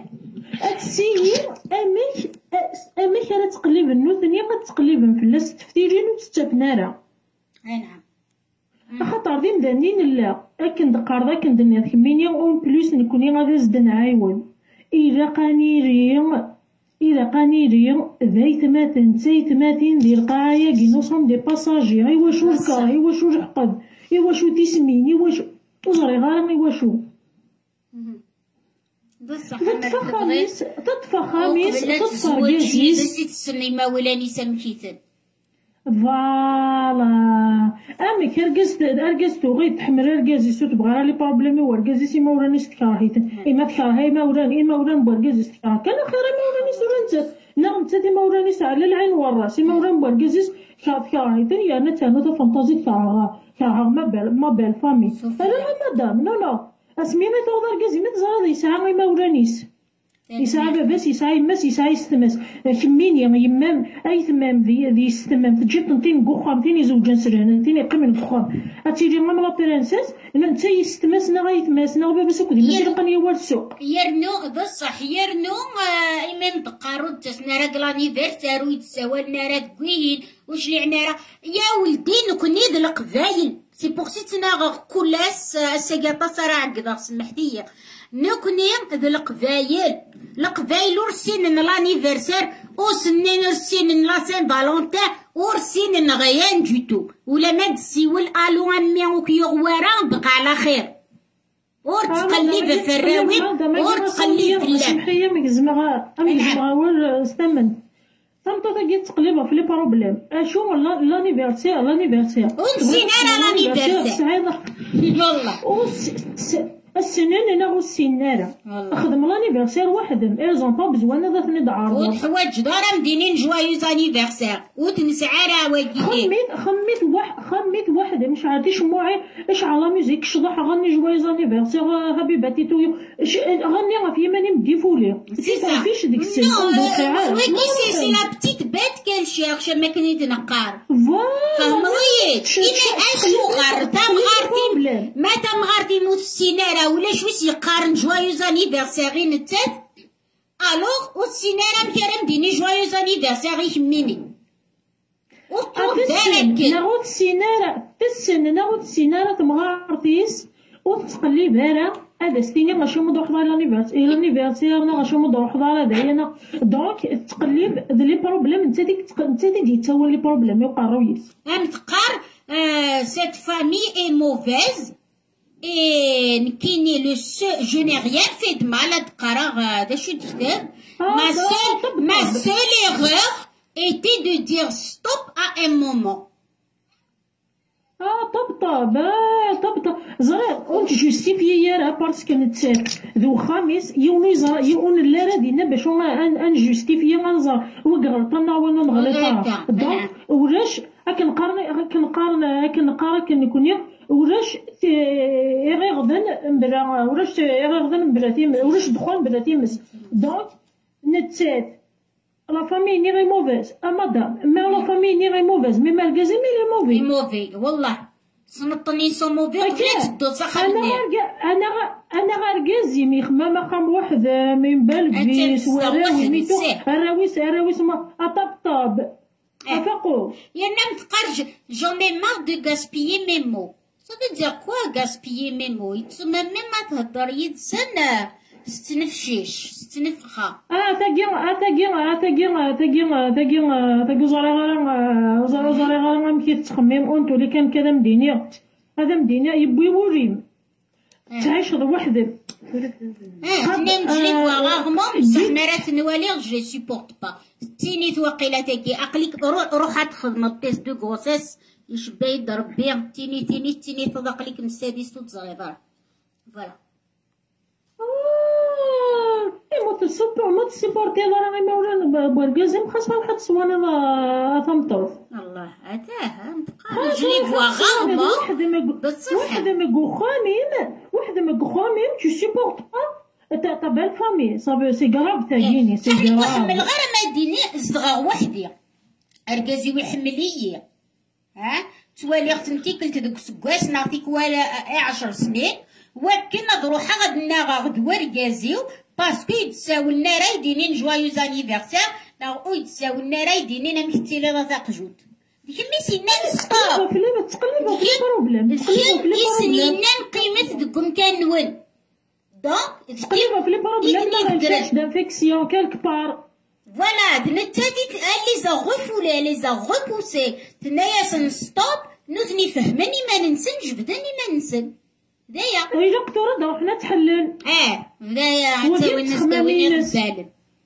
السير امك امك راه تقلب النوث ني غتقلب فلاس تفتيرين وتستفنارا نعم خاطر دي مدانين لا اكن دقار ذاك ندني كميني اون بلوس نكوني غادي زد نعاون الا قانيرين إلا قانيرين ذايت ماتن تايت ماتن ديال القاعية كي نوصل دي باساجي ايوا شو الكا ايوا شو الحقد ايوا شو تسمين ايوا شو وزري غير ايوا شو بصح تطفى خميس تطفى خميس تطفى رجازيس رجازيس بس تسني ما ولاني سمكيتن فوالا امك رقزت رقزت وغيت تحمل رقازيس وتبغى لي بروبليمي ورقازيس ما وراني تكرهيت اما تكرهي ما وراني اما وراني بورقازيس تكره كان خير ما وراني سورنت نعم تدي ما وراني على العين والراس ما وراني بورقازيس كرهيت يا انا تانو فانتازي كرهها كرهها ما بال ما بال فامي انا مدام نو نو اسمي ما تغدر رقازي ما تزرد يسعى ما ورانيس يسعى باباس يسعى يماس يسعى يستماس كميني يمام اي ثمام ذي ذي يستمام تجي تنتين قخام تيني زوجان سرهن تيني قيم القخام اتيجي مام لا برنسيس انت يستماس نا غيتماس نا باباس كودي ماشي لقاني هو السوق يرنو بصح يرنو ايمن تقارد تسنا راه لانيفرسار ويتساوالنا راه كوين واش لعنا راه يا ولدي نكوني د القبايل سي بوغ سي تنا كلاس الساقاطه صراع كدا سمحتي نكوني ذ القبايل القبايل ورسين لانيفرسار وسنين رسين لا سان فالونتين ورسين غيان جوتو ولا ما تسيول الو امي وكيغوارا بقى على خير ورتقلب في الراوي ورتقلب في اللعب سمحيه مك زعما امك زعما ور استمن تمطا تجي تقلبها في لي بروبليم اشو لانيفرسير لانيفرسير ونسينا راه لانيفرسير والله السنين انا والسناره خدم لانيفرسير وحدهم ايزون با بزوان هذا ثني دعارض وتحواج دار مدينين جوايوز انيفرسير وتنسعى راه واكيدين خميت خميت واحد خميت واحد مش عارفه شموعي اش على ميوزيك شضح غني جوايوز انيفرسير حبيباتي تو غني في ماني مديفولي سي سا فيش ديك السن وي سي سي لا بتيت بات كان شيرش ما كان يتنقار فوالا فهمريت اذا اشغر تمغارتي ما تمغارتي موت السيناره ولا شويس يقارن جوايوز انيفرسير نتات الوغ والسيناره مكرم ديني جوايوز انيفرسير يكميني وطول بالك ناخد السيناره تسن ناخد السيناره تمغارتيس وتقلب هذا هذا ستيني غاشي مدو حضار لانيفرسير لانيفرسير نا غاشي مدو حضار هذايا انا دونك تقلب لي بروبليم انت ديك انت ديك تاول لي بروبليم يقراو يس ام تقار سيت فامي اي موفيز اي نكيني لو سو جو ني ريان في دو مال تقرا هذا شو تكتب ما سول ما سول ايغور était de dire stop à un moment. اه طب طبطب طبطب زرا اون جوستيفي يا راه باسكو نتسات ذو خامس يونو يزرا يون لا راه دينا باش ان ان جوستيفي غنزر وغلطنا وانا نغلطها دونك ولاش كنقارن كنقارن كنقارن كنكوني ولاش غير غدن بلا ولاش غير غدن بلا تيم ولاش دخول بلا تيمس دونك نتسات la famille ni est mauvaise ah madame mais la famille ni est mauvaise mais malgré ça il est mauvais موفي والله سنطني سو موفي وتدو صح انا انا انا غاركازي مي خمامه خام واحد من بالبيس وراوي ميتو الراويس الراويس ما طبطب افقوا يا نم تقرج j'en ai marre de gaspiller mes mots ça veut dire quoi gaspiller mes mots يتسمى مما تهضر يتسن ستنفشيش ستنفخا اه تاكي اه تاكي اه تاكي اه تاكي اه تاكي اه تاكي زاري غاري زاري زاري غاري مكي تخمم اونتو اللي كان كذا مديني هذا مديني يبوي وريم تعيش وحدك اه اثنين جليد وغاغمون بصح مرات نوالي جي سيبورت با تيني توقيلا تاكي عقلك روح تخدم التيست دو غوسيس يشبه يضرب بيه تيني تيني تيني تضاق لك من السادس وتزغي دار فوالا ما تسبر ما تسبورتي راه مولانا بورغازم خاصها واحد الصوانه ثمطوف الله اتاه نتقارن جلي فوا غارمون بصح واحد ما غوخامين واحد ما غوخامين تو سيبورت با تا تا بال فامي صافي سي غراف تاجيني سي غراف نحمل غير ما ديني صغار وحدي اركازي ويحملي ها توالي ختمتي كنت دوك سكواس نعطيك ولا عشر سنين ولكن نروح غدنا غد وركازيو باسكو يتساولنا راه يدينين جوايوز انيفرسير لا يتساولنا راه يدينين مختيلي راه تاقجود ديك ميسي نان ستوب تقلب تقلب في البروبليم تقلب في سنين قيمه دكم كان نون دونك تقلب في البروبليم ما غيرش دانفيكسيون كالك بار فوالا دنتاتي لي زا غفولي لي زا غوبوسي تنايا سن ستوب نوزني فهمني ما ننسن جبدني ما ننسن دايا ويلا قطورة دروح حنا تحلل اه دايا تساوي الناس داويني غزالن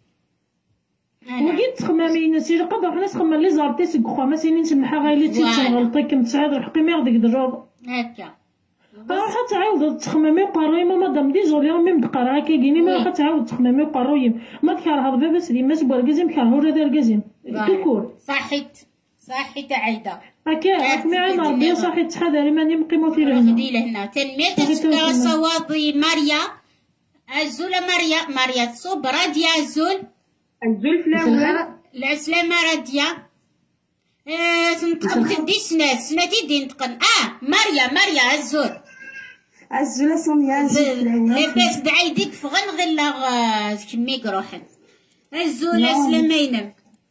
وكي تخمامي الناس إلا قدر حنا تخمم لي زارتي سكخوا ما سينين سمحا غايلي تيتغلطي كم تسعد الحقي ما يغديك دجوب هكا راح تعاود تخممي وقروي ما مدام ديجولي راه ميم دقرا كايني ما راح تعاود تخممي وقروي ما تكره بابا سليمه سبوا الكازيم كرهو راه دار الكازيم كوكور صحيت صحيت عايده هكا مي عين ربي صحيت تحضري ماني مقيمه في لهنا خدي لهنا تنميه تسكا صواضي ماريا عزول ماريا ماريا تصوب راديا عزول عزول فلاول العسلامة راديا اه تنطقب تدي سنات سناتي دي نتقن اه ماريا ماريا عزول عزولة سونيا عزول فلاول لاباس دعايديك فغن غلا كميك روحن عزول عسلامة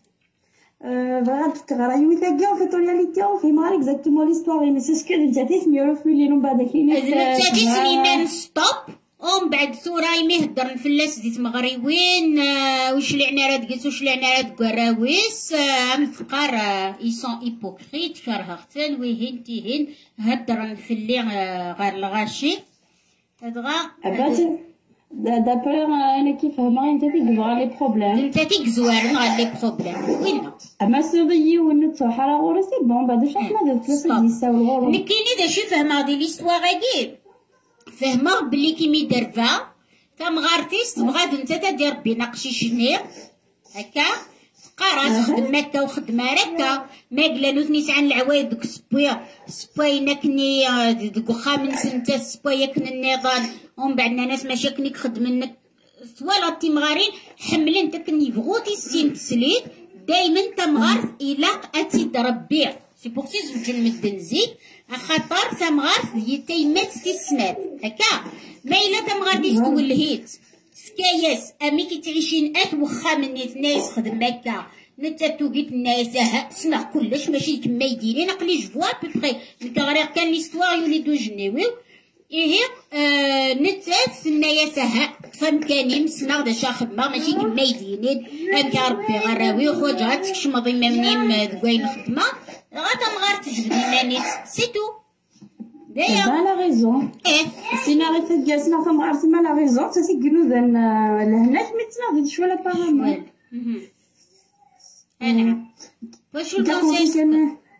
فغاد تقرا يوثاكي اون فيت رياليتي اون في مار اكزاكتومون ليستوار مي سي سكو نتاتي سميرو في اللي بعد كاين نتاتي سليمان ستوب ومن بعد ثوراي مهدر نفلاس ديت مغريوين وش لعنا راه تقيس وش لعنا راه كراويس ام فقار ايسون ايبوكريت كرهختن ويهن تيهن هدر نفلي غير الغاشي هدغا عباتي دابري انا كيف فهمها انت تيكزوار لي بروبليم انت تيكزوار غير لي بروبليم وين اما سيضيي ونتو حاله غوري سي بون بعد شحال ما درت فلوس يساو الغورو نكيني داشي فهمها دي ليستواغ هاكي فهمه بلي كيمي درفا تمغارتيس تبغاد نتا تدير ربي نقشي شنير هكا تقراس خدم هكا وخدمه هكا ما قلا نوثني سعان العوايد دوك سبويا سبويا نكني دوك خامن سنتا سبويا كن النضال ومن بعد ناس ماشي كنيك خدمنك سوالا تيمغارين حملن تكني بغوتي السين تسليد دايما تمغار الى اتي ربي سي بوغ سي زوج المدنزي خاطر تمغار يتيمات تيسنات هكا ما الا تمغار ديس تولهيت فكاياس امي كي تعيشين ات وخا منيت ناس خدم هكا نتا توقيت الناس ها سمع كلش ماشي كما يديرين نقلي جوا بوبخي نكغريغ كان ليستوار يوليدو جنيويو إيه آه نتات النايا سها فمكاني مسنا داشا خدمة ماشي كما يدينين هكا ربي غراوي وخوجها تكشمضي مامنين دوين خدمة غادا مغار تجبدي نانيس سيتو دايا لا غيزون ايه سينا غير تجلسنا فمغار تما لا غيزون تاسي كنو ذن لهناك متنا غير شويه بارامون انا واش الكونسيس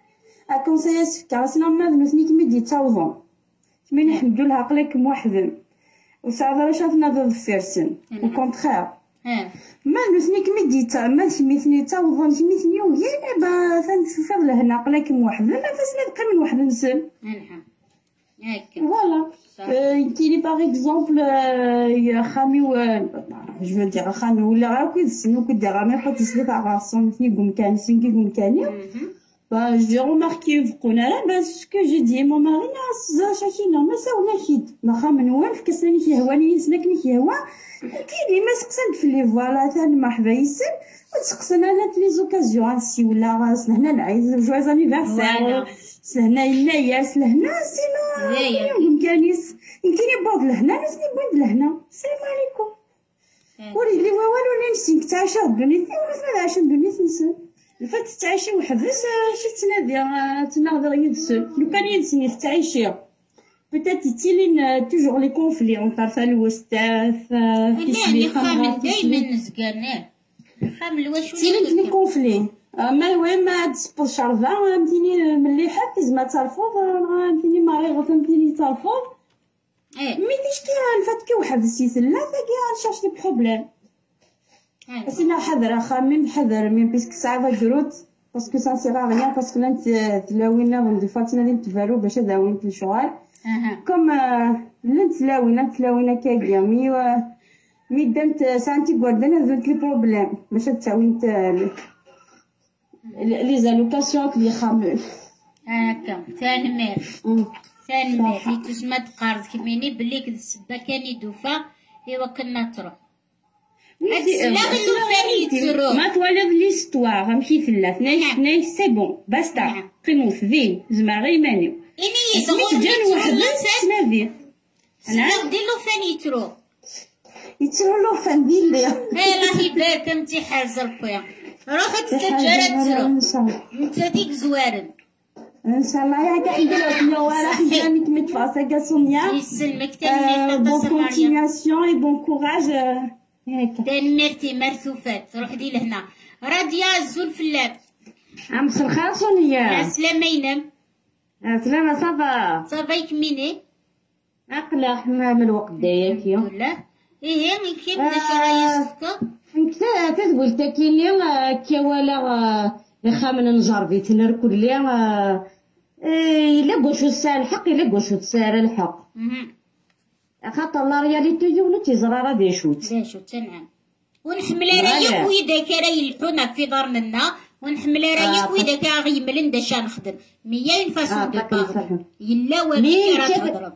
أكونسايا سفكا سنا نوثني كمي دي تعوضون كمي نحمدو لها عقلكم وحدهم وساعات راه شافنا ذا ضفيرسن وكونتخير ما نوثني كمي دي تا ما سميتني تعوضون سميتني ويا با فنفضل هنا عقلكم وحدهم ما فاسنا بقى من واحد نسن نعم هكا فوالا كاين باغ اكزومبل يا خامي و جو فو دير خامي ولا راه كي سنو كي دير ما حط يسلف على صنفني قوم كان سنكي قوم كاني با جي روماركي فقونا لا باش كو جي دي مو ماري ناس شاكينا ما ساونا كيد ما خامن وين فكسني كيهواني سنكني كيهوا كيدي ما سقسنت في لي فوالا ثاني مرحبا يسن وتسقسنا انا في لي زوكازيون هادشي ولا سنهنا العيد جواز انيفرسير سهنا ينايا سلهنا سينا يوم كانيس يمكن يبوض لهنا نسني بوض لهنا السلام عليكم ولي لي والو اللي نسين كتعيش الدنيا ولا تعيش الدنيا تنسى الفات تعيشي وحدس شي تنادي تناضي غير يدسل لو كان ينسني تعيشي بيتيت يتيلين توجور لي كونفلي اونتر فالوستاف لا خامل دايما نزقاناه خامل واش تيلين لي كونفلي ما الوين ما تسبر شرفا فهمتيني مليحه كيزما ترفض فهمتيني مريضه فهمتيني ترفض ايه مي تشكي الفات كي واحد السيس لا تاكي نشاش لي بروبليم بس انا حذر خامم حذر من بيسك ساعه جروت باسكو سا سيغا غيان باسكو لانت تلاوينا وندي فاتنا اللي نتبارو باش داوين في الشغل كوم لانت تلاوينا تلاوينا كاكيا مي مي دانت سانتي غوردنا زونت لي بروبليم باش تاوين لي زالوكاسيون لي خامل هكا ثاني مير ثاني مير اللي تسمى تقارض كميني بلي كد السبا كان يدوفا ايوا كنا تروح ما توالد ليستوار غنمشي فلا ثنايش ثنايش سي بون باستا قيمو في فين زعما غير يمانيو اني سميت جان واحد سنافي انا ديرلو فين يترو يترو له فين دير لي اي راهي بارك انتي حاز ربيا روحي تستجرى ترو انت ديك زوارن ان شاء الله يا كاع نديرو اليوم راح نجاني كمي تفاصا كاع سونيا يسلمك تاني بون كونتينياسيون اي بون كوراج هكا تنمرتي مرسوفات روح دي لهنا راديا الزول فلاب عم الخير سونيا السلامة ينام السلامة صافا صافا يكميني عقله حنا من الوقت داياك يا ولا ايه كيف باش رايسك انت تقول تاكيني كي ولا خامن نجربي تنركل لي الا قوشو السال الحق الا قوشو السال الحق خاطر لا رياليتي يولو تيزرا راه ديشوت ديشوت نعم ونحمل رايك ويداك راه يلحونا في دارنا ونحمل رايك ويداك غيملن داش نخدم مية فاصون دو باغ يلا ومي راه تضرب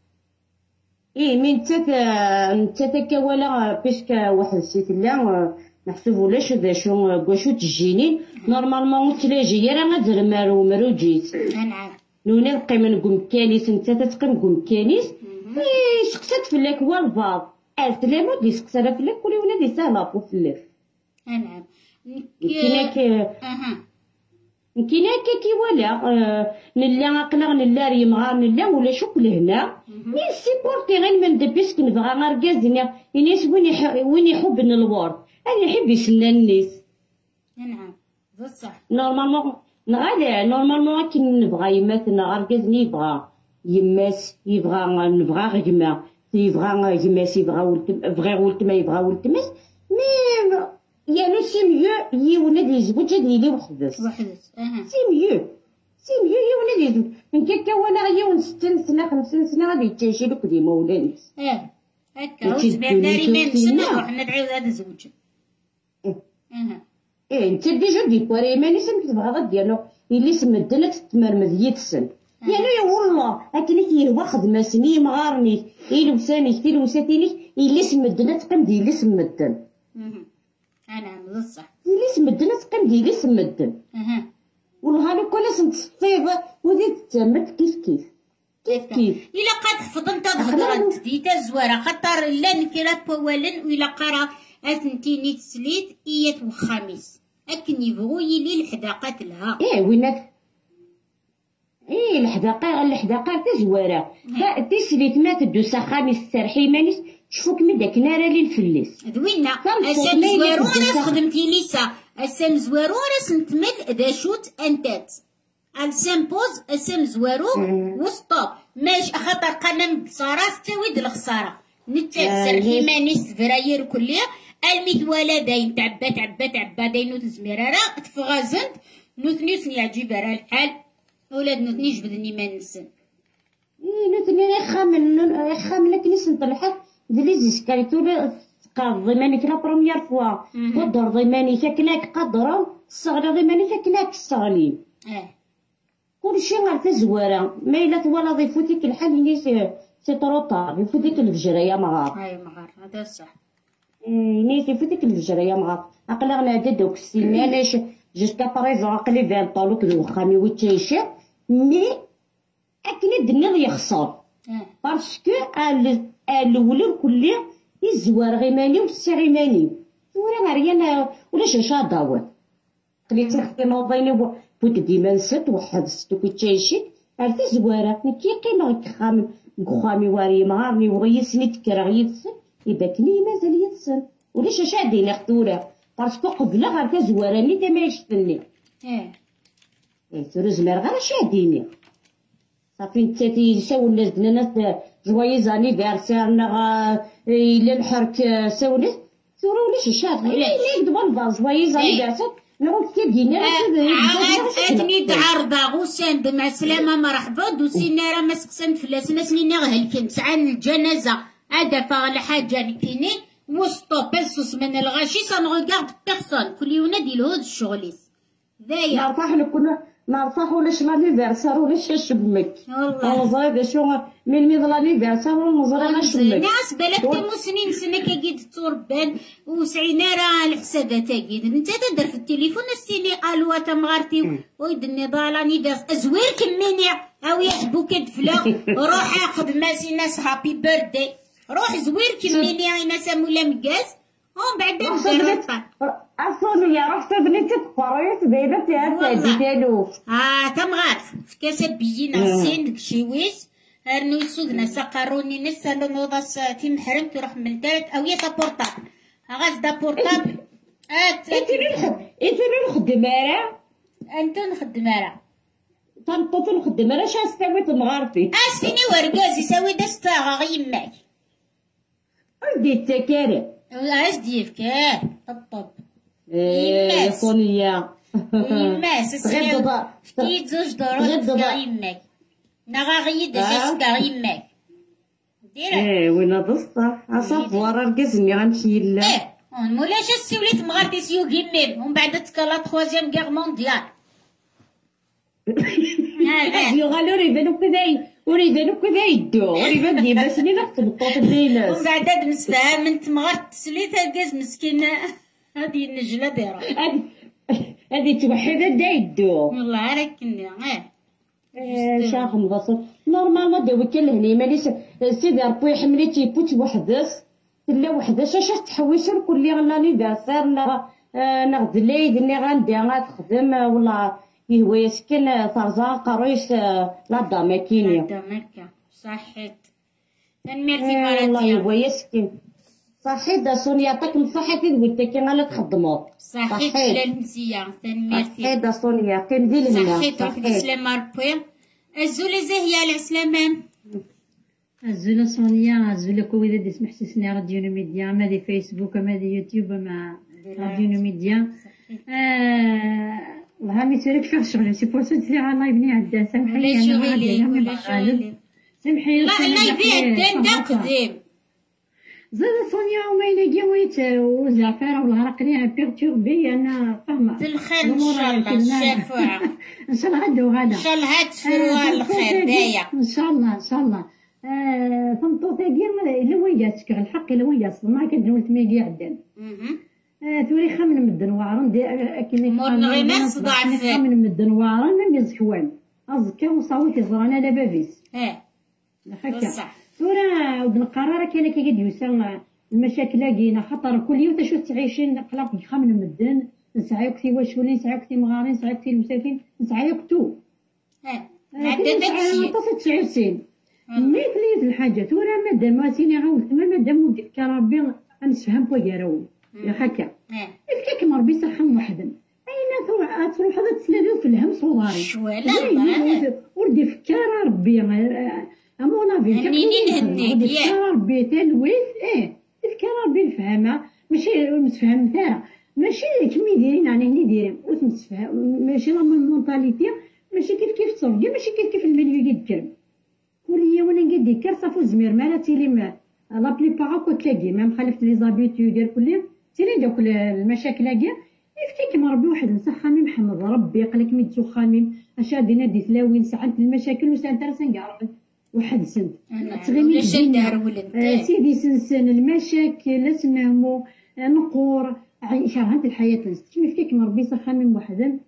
ايه من تك انت تك ولا بيسك واحد السيت لا نحسبوا لاش ذا شو كوشو تجيني نورمالمون تلاجي راه غادر مارو مارو جيت نعم نوني نبقي من قم كانيس انت تتقن قم كانيس ايه سقسات فلاك والباب السلامة دي سقسات فلاك ولي ولا دي سهلة فو فلاك نعم كيناك اها كيناك كي ولا نلا عقلا نلا ريمغار نلا ولا شوك لهنا مي سيبورتي غير من دبيسك نبغى غاركازنا يناس وين وين يحب الورد انا يحب يسنى الناس نعم بصح نورمالمون نغادي نورمالمون كي نبغى يماتنا غاركازني يبغى يماس يبغى نبغى غيما يبغى يماس يبغى ولد بغى ولد ما يبغى ولد ماس مي يعني سي ميو يولد يزوج هادي لي وحدس وحدس اها سي ميو سي ميو يولد يزوج من كيكا وانا غيون ستين سنه خمسين سنه غادي يتعشي لك ديما ولانيس اه هكا وتبع داري ما نسنا وحنا نعاود هذا الزوج اها ايه انت ديجا ديكوري ماني سمت تبغى غا ديالو اللي سمدنا تتمرمد يتسن يعني يا والله هاكلي كي هو خدمه سني مغارني إلو سامي كتير وساتيني اللي سمدنا تقم دي اللي سمدن انا بصح اللي سمدنا تقم دي اللي سمدن اها والله لو كان سمت الصيفه ودي تتمت كيف كيف كيف كيف الا قد حفظ انت تهضر ديتا زواره خاطر لا نكرات بوالن ولا قرا اثنتيني تسليت ايات وخميس اكن يبغوا يلي الحداقات لها ايه وينك ايه الحداقه الحداقه تزواره تسليت ما تدوسا خميس ترحي مانيس شوفوك من داك نارا لي الفليس دوينا اسان زوارو راس خدمتي ليسا اسان زوارو راس نتمل داشوت انتات السامبوز اسم زوارو وسطوب ماش خاطر قنم بصارة ستاوي د الخسارة نتفسر حيمانيس فراير كلية الميت ولا داين تعبا تعبا تعبا داين نوت زميرارا تفغازنت نوتني سني عجيب راه الحال ولاد نوتني جبدني ما نسن اي نوتني يخامن يخامن لك نسن طلحت دليزي سكايتو قاد ضماني كلا بروميير فوا قدر ضماني كاكلاك قدرة الصغرى ضماني كاكلاك الصغلي اه كلشي غير تزوارة ما إلا ولا ضيفوتيك الحال ني سي سي طروطار يفوتيك الفجر يا مغار اي مغار هذا صح ني يفوتيك الفجر يا مغار عقلي غنعدى دوك السنين علاش جوسكا بريزون عقلي فين طالوك ذو خامي ويتيشي مي أكن الدنيا يخسر باسكو الأول كلي يزوار غيماني وسي غيماني ورا غير ولا شاشا داوي قليت تخدي نوضيني فوت ديما نسد واحد ستو كيتشايشي عرفتي زواره كي قيمه كخام كخامي واري مهارني وغيسني تكرا غيتسن يباكني مازال يتسن ولا شاشا دينا خطوره باسكو قبله غير زواره ني تا ما يشتني اه اي تروز مر غير شاديني صافي انت تيساو الناس الناس جوايز انيفرسير نغا الى الحرك ساولت ثورة ولا شاشا غير يكذبوا الباز جوايز انيفرسير نروح كدينا عاد عرضة غوساند مع السلامة مرحبا دوسينا راه ما سقسن فلاسنا سنينا غهلكن سعان الجنازة هذا فغل حاجة نكيني وسطو بسوس من الغاشي سنغوغارد بيرسون كل يوم ندي الهوز الشغليس ذايا نرتاح لكنا نرتاح ولاش لانيفرسار ولاش شبمك والله زايد شو من ميض لانيفرسار ونزري لا شبمك ناس بالك تمو سنين سنة كاكيد توربان وسعينا راه الحسادة تاكيد انت تدر في التليفون السيني الوا تمغارتي ويد النضال انيفرس ازوير كميني او يحبوك دفلا روح اخذ ماسي ناس هابي بيرثدي روح زوير كميني اين سامولا مكاس ومن بعد نرطا اصلا يا رحت بنيتي قريت دايره تاع ديالو اه تمغارف في كاسه بينا السين دكشيويس هرنو سودنا سقروني نسا نوضاس تيم حرمت وروح من دارت او يا سابورطابل غاز دا بورطابل ات انت نخدم انت نخدم راه انت نخدم راه تنطط نخدم راه شا استويت مغارفي اسيني ورقاز يساوي دستاغا غيماك ودي التكاري اش ديفك اه الطب ايه صونيا يماس السنة شتيت زوج دورات تسكا يماك نغا غيد جا تسكا يماك ديرا ايه وين بصح عصا ورا ركزني غنمشي لا ايه مولاش السوليت مغارتي سيو كيميم ومن بعد تسكا لا تخوازيام كيغ مونديال يغالو ريبانو كذا وريبانو كذا يدو وريبان ديما سنين نخدم الطوط ديالس ومن بعد هاد نسفهم انت مغارت تسليت هكاز مسكينة هادي النجلة دايرة هادي توحيدة دا يدو والله راك كني اه شاخ مبسط نورمالمون داوي كان لهني مانيش سيدي ربي يحملي تيبوت وحدس لا وحدس اش تحويش الكل لانيفرسير لا نغد ليد ني غندي غتخدم ولا هو يسكن فرزان قريش لا داماكينيا لا داماكا صحيت تنميرتي مراتي والله هو مراتي يسكن صحيت دا سونيا عطاك نصحك ولدك كي غالا تخدمو صحيت لا المزية تنميرتي صحيت دا سونيا كندير هنا صحيت روحي بسلامة ربي الزولة زاهية العسلامة الزولة صونيا الزولة كويدة دي سمح سيسني راديو ميديا ما دي فيسبوك ما دي يوتيوب مع راديو ميديا والله مي توريك فيه شغل سي بور سو تسير على لايفني عدا سامحي ولا شغلي ولا شغلي سامحي لا لا يبيع دا قديم زاد صونيا وما يلاقي ويت وزعفارة والغرقني بيرتوربي انا فاهمة الخير ان شاء الله الشفاعة ان شاء الله غدا وغدا ان شاء الله هاد تفروها الخير دايا ان شاء الله ان شاء الله فنطوطي كير الا وين جاتك الحق الا وين جاتك ما كدولت ميكي عدان توري خامن مدن واعرن دي كيما مور غير ناس ضعف خامن مدن واعرن ما يزحوان ازكا وصاوي كيزرانا لا بابيس اه هكا بصح تورا ودن قرار كاين كي قد يوصل المشاكل كاينه خاطر كل يوم تشوف تعيشين قلاق خامن مدن نسعيو كتي واشولي نسعيو كتي مغارين نسعيو كتي المساكين نسعيو كتو اه عندنا داكشي طفت تسعين سين مي في الحاجه تورا مادام ما سيني عاود ما مادام وديك كربي نسفهم بوكاراو يا هكا اه الكيك مربي صحن وحدن اين تروح تروح هذا تسلالو في الهم صغاري شوالا ودي فكر ربي امونافي هنيني نهنيك فكر ربي تلويث ايه فكر ربي الفهمه ماشي متفهم ثاني ماشي كمي دايرين يعني هني دايرين وتمتفهم ماشي لا مونطاليتي ماشي كيف كيف تصرفي ماشي كيف كيف المليو يتكلم وليا وانا نقدي كار صافو زمير ما لا تيلي ما لا بليبار كو تلاقي ما مخالفت لي زابيتو ديال كل تيلي دوك المشاكل هكا يفتيك ما ربي واحد نسى خامي محمد ربي قالك ميتو خامي اش غادي نادي تلاوين ساعات المشاكل وساعات ترسن كاع واحد سنت تغيمي الدار ولد سيدي سنسن المشاكل اسمهم نقور شرهت الحياه كيما يفتيك ما ربي سخامي وحدا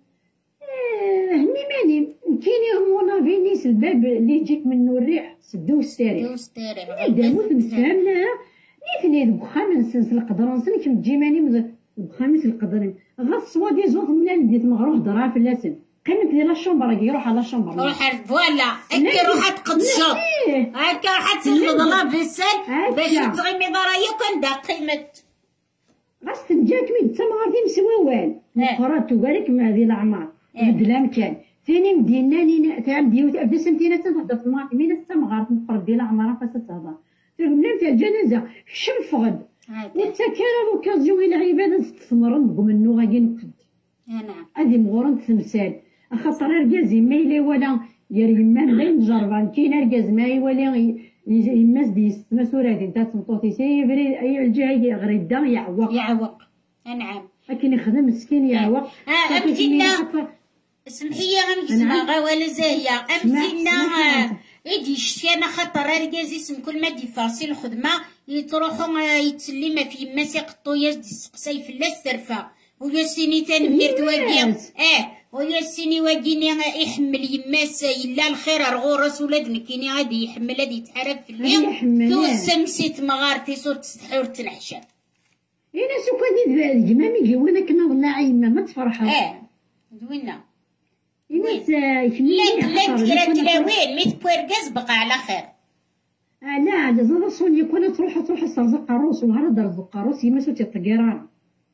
هني ماني كاين هرمون فينيس الباب اللي يجيك منه الريح سدو الساري سدو الساري هذا متفهم لها نيتني بخام نسنس القدر نسن كيما تجي ماني بخامس القدر غص وادي زوط من اللي تمغروه درا في اللسن قيمت لي لا شومبر يروح على شومبر روح فوالا هكا روح تقدشو هكا راح تسلد لا فيسال باش تغيمي ضرايا كان دا قيمه غص تنجاك من تمغردي مسويوال قرات وقالك ما هذه الاعمار بدلام كان ثاني مدينا لينا تاع بيوت ابدا سنتينا تنهضر في المغرب مين تمغرد مفرد ديال العماره فاش تهضر تقول تاع الجنازه شم فغد وانت كان لوكازيون العباده تستثمر منو غادي نكد نعم هذه مغورن تمثال خاطر رجاز ما يلي ولا يا يما بين جربان كاين رجاز ما يولي يماس دي مسورات انت تمطوطي سيفري اي الجاي غريده يعوق يعوق نعم لكن يخدم مسكين يعوق اه امتينا سمحيه غنسمع غا ولا زاهيه امتينا يدي شتينا خاطر رجاز اسم كل ما دي فاصل الخدمه يتروحوا يتسلي ما في يما سيقطو ياس دي السقساي في السرفه ويا سيني تاني ميرت واقي اه ويا سيني واقيني يحمل يماس يلا الخير رغورس ولاد نكيني غادي يحمل غادي يتحرب في الليل تو السمسيت مغارتي صور تستحور تنحشر انا سو كان يدير الجمامي جوانا كنا ضنا يما ما تفرحوا اه دوينا الناس لا لا تكرا تلاوين ميت بويركاز بقى على خير اه لا على زاد صوني كون تروح تروح السرزق الروس ونهار دار الزق الروس يما سوتي الطقيران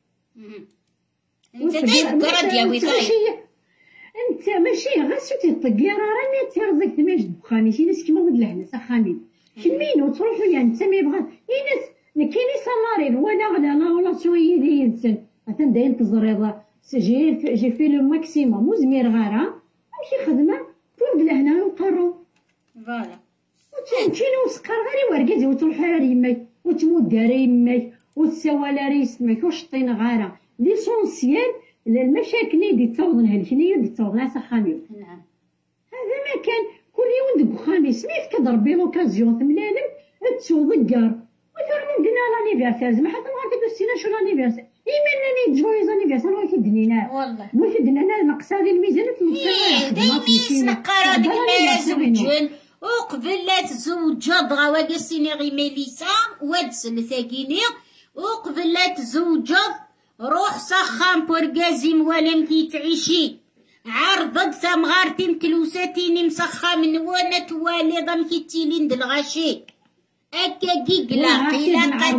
انت تايد يا وي طاي انت ماشي غير سوتي الطقيره راني ترزق تماش بخامي شي ناس كيما ولد لهنا سخامي كمينو تروحوا يعني انت ما يبغى ناس كايني سالاري ولا غدا لا ولا شويه ديال حتى داير تزريضه جي جي في لو ماكسيموم وزمير غاره ماشي خدمه تولد لهنا نقرو فوالا وتمشينا وسقر غير ورقازي وتروح على يماك وتموت دار يماك وتسوى لا ريس ماك وشطين غاره ليسونسيال المشاكل اللي تعوض لها الحنيه اللي تعوض لها سخامي نعم هذا ما كان كل يوم دك خامي سميت كضربي لوكازيون تملالم تسوضقر وثاني قلنا لانيفيرسير زعما حتى ما كدوسينا شو لانيفيرسير ايمانني جويز انيفيرسير ما كيدنينا والله ما كيدنا انا نقص هذه الميزان ايه دايما يسنقر هذيك ما زوجون وقبل لا تزوج ضغا سيني غي ميليسا وادسل ثاقيني وقبل لا تزوج روح سخان بورغازي موالم كي تعيشي عرضت ثمغارتي مكلوساتيني مسخا من وانا توالي ضم كي تيلين دالغاشي هكا كيكلا قيلا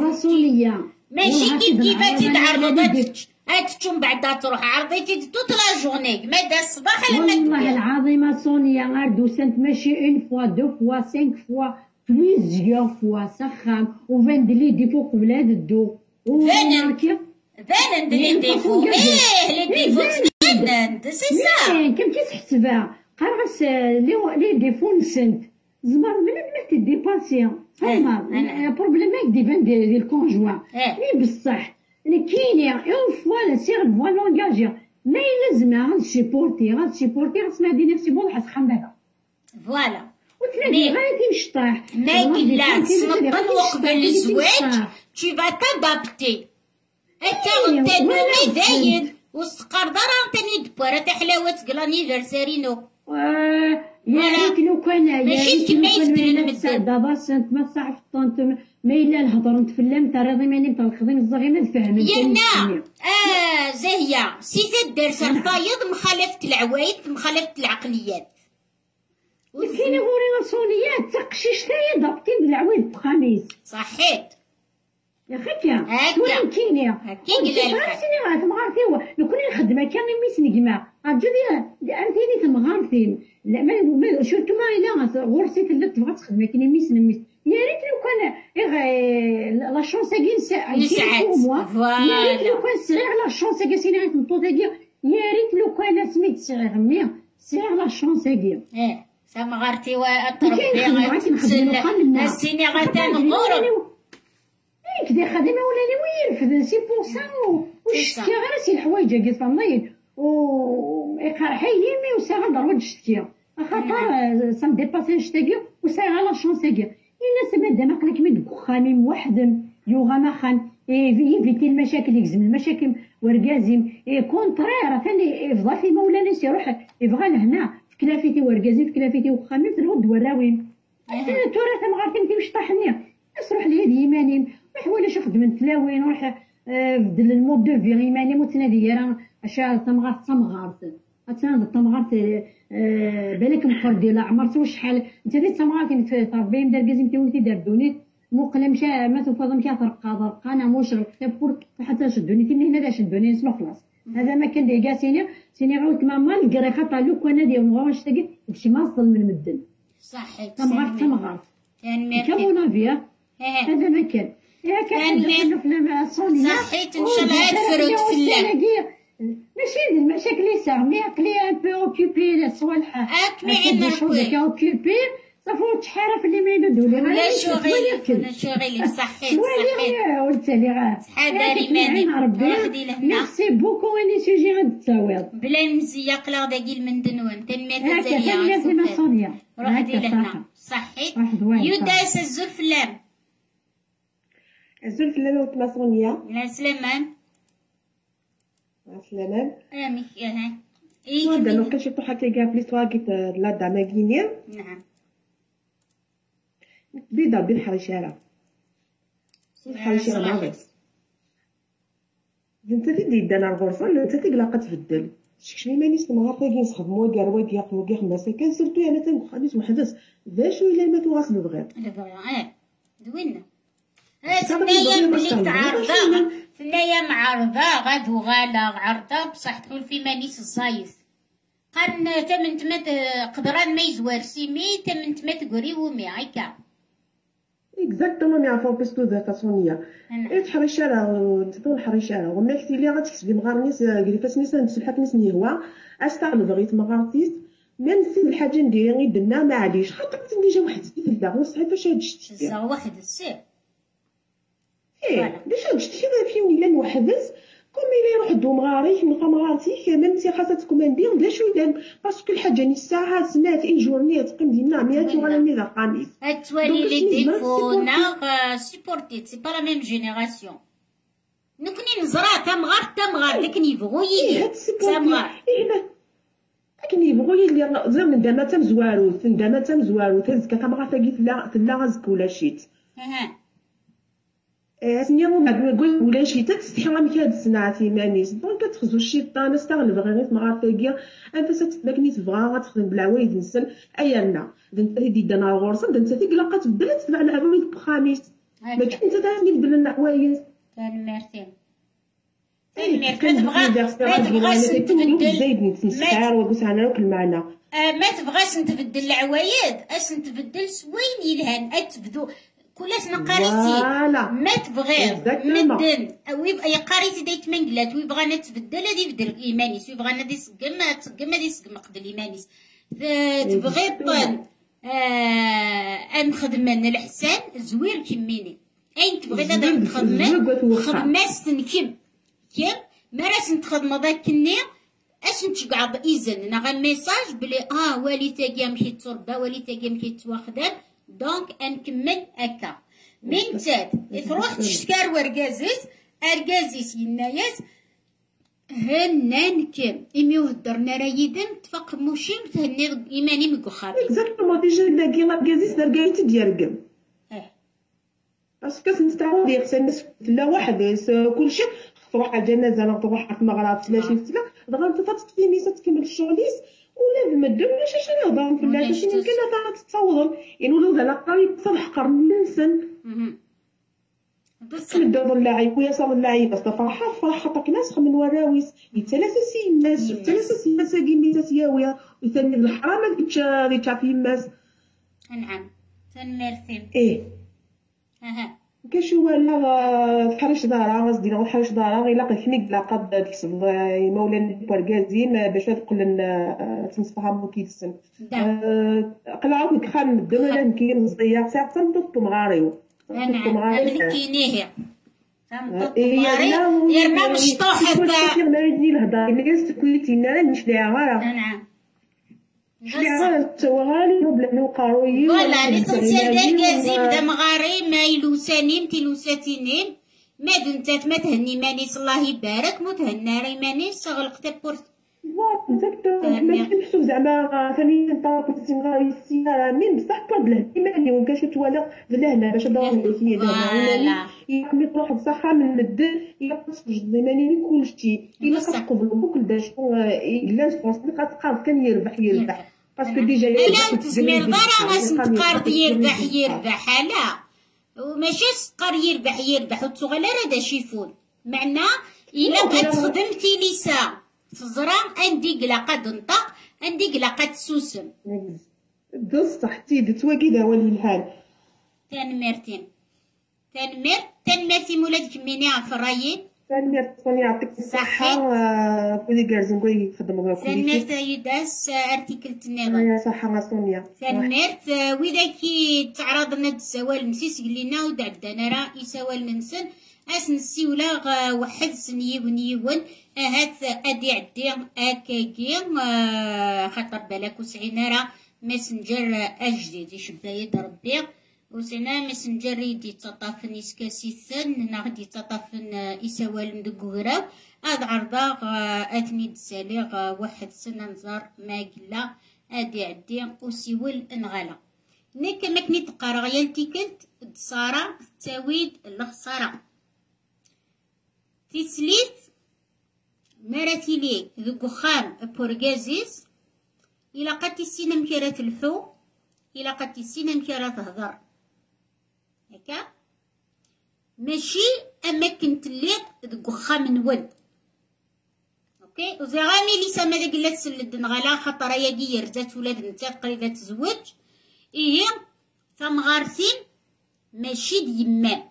ماشي كيف كيف تتعرض هاتشوم بعدا تروح عرضيتي توت لا جورني مادا الصباح لما والله العظيم سونيا غير دوسنت ماشي اون فوا دو فوا سانك فوا بليزيور فوا سخام وفندلي دي فوق بلاد الدو فانا فانا ندير دي فوق ايه لي دي فوق سنان سي سا كم كيتحسبها قرص لي لي دي فون سنت زمر من ما تديباسيون فما بروبليمك دي بان دي الكونجوان لي بصح لي كاين اون فوا لا سير فوا لونغاجي ما يلزمها هاد شيبورتي هاد شيبورتي غاسمها دي نفسي بون حس خمبها فوالا وتلاقي غادي نشطح ما قلات سنطن وقبل الزواج tu vas t'adapter انت انت داير وسقر دار تاني دبارة تا حلاوة كلانيفرسارينو يا ريت لو كان يا ماشي كيما يفكر المدن دابا سنت ما صعف طونت ما الا الهضر نتفلم تا رضي ماني متلخضين الزغي ما نفهم يانا اه زاهية سي تدير سرطايض مخالفة العوايد مخالفة العقليات وكاين غوري صونيات تقشيش تاهي ضابطين بالعوايد بخميس صحيت يا خكا هكا. وين كيني هكا قال الحال. سيني غا تمغارتي هو لو كنا نخدم هكا ميس نجمع رجو ديال انتيني تمغارتي لا ما شفتو ما الا غرسي تلا تبغى تخدم كاين ميس نميس يا ريت لو كان غير لا شونس كاين ساعه نسعات. فوالا. يا ريت لو كان صغير لا شونس كاين سيني غتنطو تاكيا يا ريت لو كان سميت صغير مي صغير لا شونس كاين اه سمغارتي وكاين وتربي خدمة غتسلى غنخدمو السيني غتنغرب. كدا خدمة ولا لا ويرفد سي بوسا وشتي غير سي الحوايج كي تفهمي و يقرحي مي وساعة ضربة شتي خاطر سام ديباسي شتاكي وساعة لا شونس كاع الناس مادا ما قالك من خامي موحد يوغا ما خان يفيتي المشاكل يكزم المشاكل ورقازم كونترير ثاني يفضل في مولانا يروح يبغى لهنا في كلافيتي ورقازي في كلافيتي وخامي في الغد وراوين تورا تمغارتي انت واش طاحني نروح لهاد يمانين وحوايج خدمت تلاوين نروح بدل المود دو في يمانين وتنادي راه اشا تمغارت تمغارت اتناد تمغارت بالك مقردي لا عمرت وشحال انت اللي تمغارتي تربي مدار كازم تيوتي دار دونيت موقله مشى ما تفضل مشى ترقى ترقى انا موش كتاب حتى شدوني تي هنا دا شدوني نسمع خلاص هذا ما كان ديكا سيني سيني غاوت ماما القري خاطر لو كان هادي مغاوش تاكي داكشي ما وصل من مدن صحيت تمغارت تمغارت كان ميركي. كمونا فيا هذا ما كان يا كان في صونيا صحيت ان شاء الله هاد فرود في اللعب ماشي المشاكل اللي سامي عقلي ان بو اوكوبي لا صوالح اكمي عندنا شويه اوكوبي صافو تحارف اللي ما يدو لي ولا شغل ولا شغل صحيت صحيت قلت لي غا حذاري ماني واخدي لهنا ميرسي بوكو اني سوجي غاد تصاوب بلا نمزيه قلا داكي المندنون تنمي تزاليا زعما صونيا روحي لهنا صحيت يداس الزفلام الزلفلامة وتماسونيا. لا سلامة. سلامة. امي ها. اي هذا لو كان شي طوحه كيكا في ليستوار كيت لا داما غينيا. نعم. بيضا بالحرشارة. الحرشارة ماغيس. انت في دي دانا الغرفة لا انت تقلق تبدل. شكشني مانيش نمغا كي نخدمو كاع كي يقلو كي خمسة كان سيرتو انا تنخدم وحدث ذا شو الا ما توغاس بغير. بغير اه دوينا. ثنايا ملي تعارضا ثنايا معارضة غادو غالا عرضة بصح تكون في مانيس الصايص قال تمن تمات قدران ما يزوار سيمي تمن تمات قري ومي هايكا اكزاكتومون مي عفوا بيستو ذاك صونيا اي تحرشاره نتبو الحرشاره وما كثير لي غتكسبي مغارنيس قريفاس نيسان تسلحك نيس نيهوا استعمل بغيت مغارتيس ما نسيت الحاجه ندير غير دنا معليش خاطر تني جا واحد في الدار وصحيت فاش هاد شتي واحد السير ايه باش هاد شتي فيوني لا نوحدز كوم الا يروح دو مغاريك من مغارتي كمان انت خاصها تكوماندي لا شو يدير باسكو الحاجه ني الساعه سنات اي جورني تقيم دينا مية وغالا مية قاميس التوالي لي ديفو ناغ سيبورتيت سي با لا ميم جينيراسيون نكوني نزرا تمغار تمغار داك نيفغو يلي تمغار لكن يبغوا يلي زعما من داما تم زوارو من داما تم زوارو تزكا تمغار تاكي تلا تلا غزك ولا شيت اها اسني مو نقول ولا شي تستحي غير هاد الصناعه مانيس دونك كتخزو الشيطان استغل بغي غير مغارطيكيا انت ستبكني تبغى غتخدم بالعوايد نسن ايرنا انت هدي دنا الغرصه انت تقلق تبدل تبع العوايد بخميس ما كنت انت داير تبدل لنا عوايد كان ميرتين تبغى تبغى تبدل زايد نتسحر وقلت انا وكل معنا ما تبغاش نتبدل العوايد اش نتبدل سوين يلهن اتبدو كلاش نقاريتي ما تبغي مدن ويبقى قاريتي دايت منقلات ويبغى نتبدل هادي يبدل ايمانيس ويبغى نادي يسقم تسقم هادي يسقم قدر ايمانيس تبغي طن ام خدمه الحسان زوير كميني اين تبغي هذا نخدم خدمه سنكم كم ما راس نتخدم داك النير اش نتقعد اذن انا غير ميساج بلي اه والي تاكيا مشيت تربى والي تاكيا مشيت تواخدام دونك نكمل هكا من تاد تروح تشكار ورقازيس ارقازيس يناياس هنان كم اميو هدرنا راه يدم تفق موشي تهني ايماني مكوخابي اكزاكتومون ديجا لاكي لاكازيس دركايت ديالكم اه باسكو نستعمل ديك الناس لا واحد كلشي تروح على الجنازه لا تروح في مغرات لا شي فتله دغيا انت تطفي ميسا تكمل الشغليس ولا بمدن ماشي شنو نهضر في الله باش يمكن لا تتصوضوا يعني ولو لا قاري تصلح قرن الانسان نبداو اللاعب ويا صار اللاعب بس فرحة فرحة طاك ناس من وراويس يتلاسى سيماس يتلاسى سيماس كيمي تسياوية وثاني الحرام اللي تشافي يماس. نعم تنمرثم ايه اها كشو ولا تحرش دارها غاز دينا وحرش دارها غير لاقي حميد لاقد ديك مولانا بوركازين باش تقول لنا تنصفها مو كيفسن قلعوا كي خان الدم انا نكين صغير ساعه تنطط مغاريو نعم املكينيه تنطط مغاري يرنا مشطوح هكا ما يجي الهضره الناس كليتينا نشليها نعم شليها توغالي بلا قاروي فوالا ليسونسيال ديال كازي بدا مغاري ما يلوسانيم تيلوساتينيم ما دنتات ما تهني مانيس الله يبارك مو تهنا ري مانيس غلقت بورت اكزاكتو ما كنحسو زعما ثاني نطاق تسمغاري السياره من بصح بروبليم ايماني وكاش توالى لهنا باش دور فيا دابا يحمي روح بصحه من الدر يقص جد ايماني كلشي الا كتقبلوا بوك باش يجلاس فرصك كتقارض كان يربح يربح باسكو ديجا لا تسمير ضرا غاس تقارض يربح يربح لا وماشي سقر يربح يربح وتغلا راه دا شيفون معنا الا كتخدم تيليسا تزرع عندي قلاقة دنطق عندي قلاقة تسوسم بصح تيد تواكيدا ولي الحال تنمرتين تنمر تنمرتي مولاتك مينيا في الرايين تنمر توني يعطيك الصحة كولي كارزن كولي يخدم غير كولي تنمرت يداس ارتيكل تنظام يا صحة سونيا تنمرت وإذا كي تعرضنا تسوال مسيس قلينا ودعدنا راه يسوال ننسن اس نسيولا واحد سنيب نيون هات ادي عدي اكاكي خاطر بالك وسعينا راه ماسنجر اجديد يشبه يد ربي وسنا ماسنجر يدي تطافن يسكاسيثن هنا غادي تطافن يسوال ندقوراو هاد عرضا اتني دسالي واحد سنه نزار ما قلا ادي عدي وسيول انغلا نيك ما كني تقرا غير تيكلت الصارة التاويد الخساره تسليت مراتي لي ذوك خام بورغازيس إلا قد السينة مكيرة الحو إلا قد السينة مكيرة تهضر هكا ماشي أماكن تليق ذوك خام نود أوكي وزغامي لي سما ذاك لا تسلد نغلا خاطر ياكي يرزات ولاد نتا قريبة تزوج إيه ثمغارسين ماشي ديمان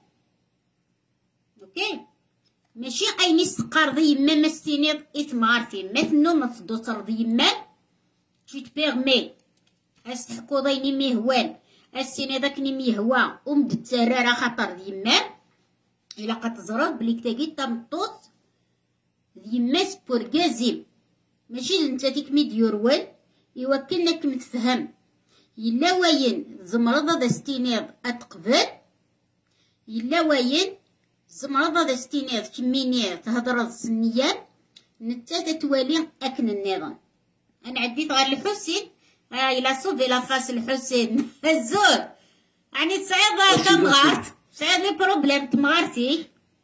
أوكي ماشي ايني سقار ذي يما مستينيض إتمغارتين مثنو مفدو ترضي يما تي تبيغمي أستحكو ضيني ميهوان السيني ذاكني ميهوا ومد تسرارا خاطر ذي يما إلا قد تزرد بلي كتاكي تمطوط ذي يما سبوركازيم ماشي نتا تيك ميديوروان يوكلنك متفهم يلا واين زمرضة ذا ستينيض أتقبل يلا واين زمرضة ذا ستينيض كمينيض تهضر السنيان نتا تتوالي أكن النظام أنا عديت غير الحسين آه إلا صوبي لا فاس الحسين الزور يعني تصعيد تمغارت صعيد لي بروبليم تمغارتي